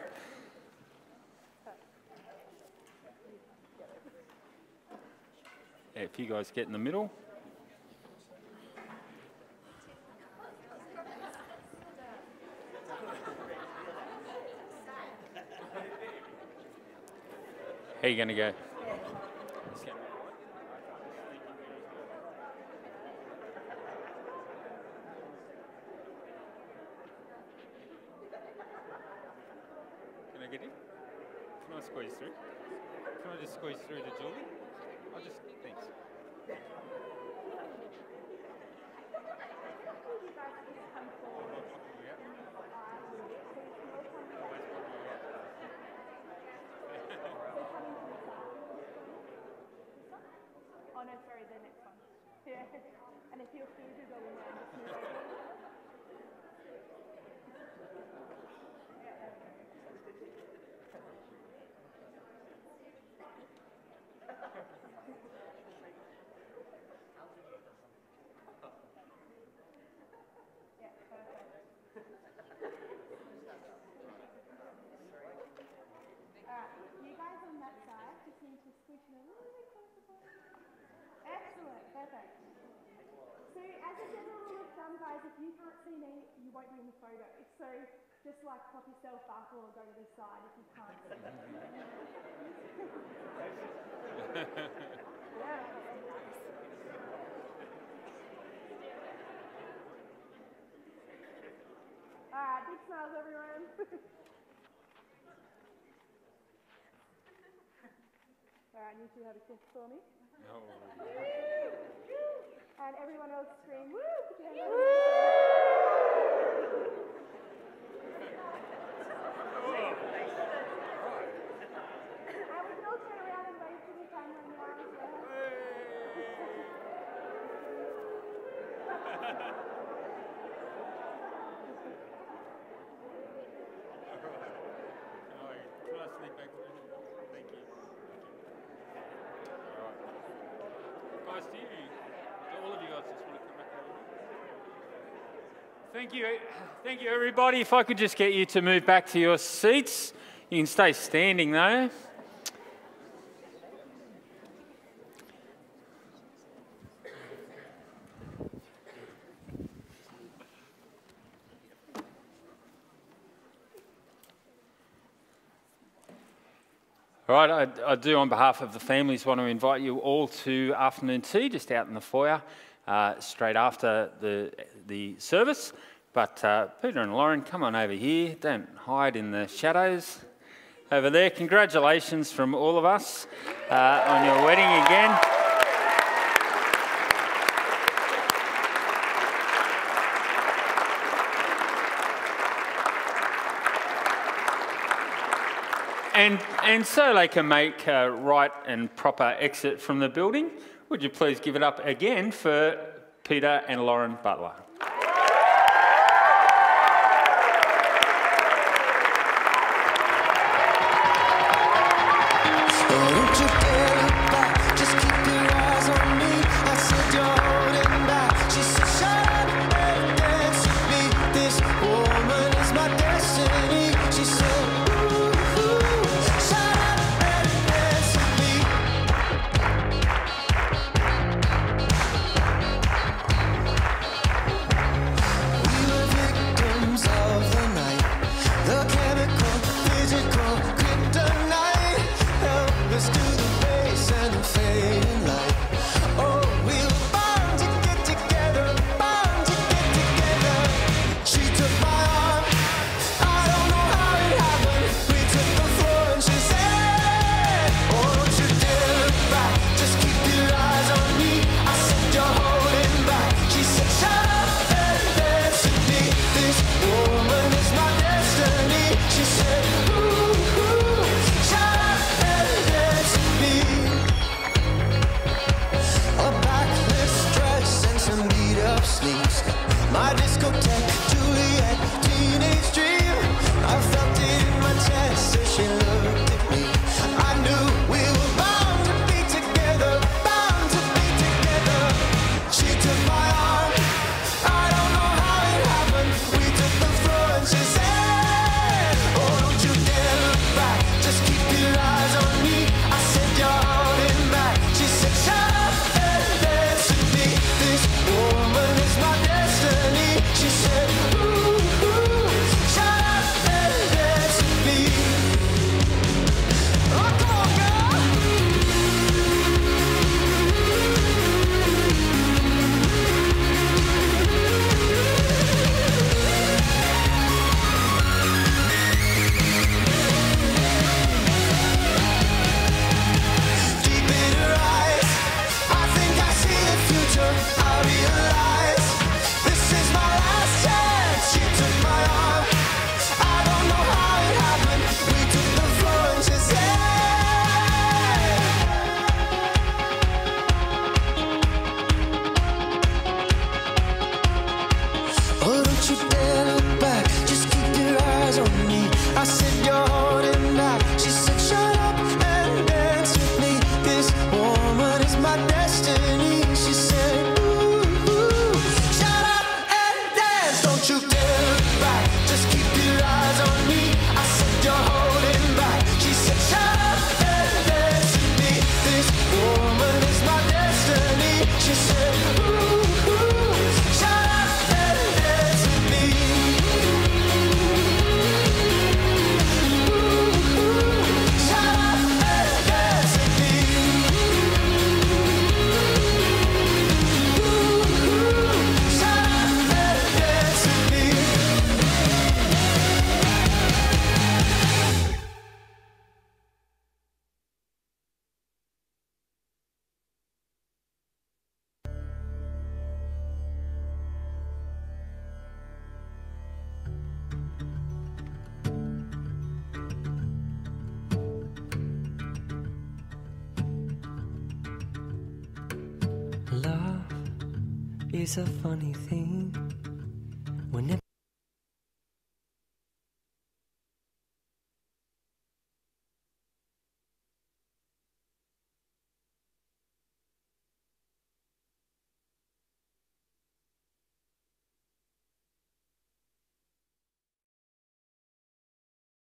If you guys get in the middle. How are you going to go? Can I get in? Can I squeeze through? Can I just squeeze through to Julie? I'll just, thanks. Oh no, sorry, the next one. Yeah. And if your food is all around, just move over. Yeah, perfect. Alright, you guys on that side just need to squish in a little bit closer. Excellent, perfect. So as a general rule of thumb, guys, if you can't see me, you won't be in the photo. So just like pop yourself back or go to the side if you can't see me. Yeah. Alright, big smiles everyone. Alright, you two have a kiss for me. No. And everyone else scream, woo! Put your hands up. And we can all turn around and wave to the camera now as well. Can I sneak back through? Thank you. All right. Guys, do you, all of you guys just want to come back over? Thank you. Thank you, everybody. If I could just get you to move back to your seats. You can stay standing, though. All right, I, I do on behalf of the families want to invite you all to afternoon tea just out in the foyer uh, straight after the, the service. But uh, Peter and Lauren, come on over here. Don't hide in the shadows over there. Congratulations from all of us uh, on your wedding again. And, and so they can make a right and proper exit from the building, Would you please give it up again for Peter and Lauren Butler? Love is a funny thing.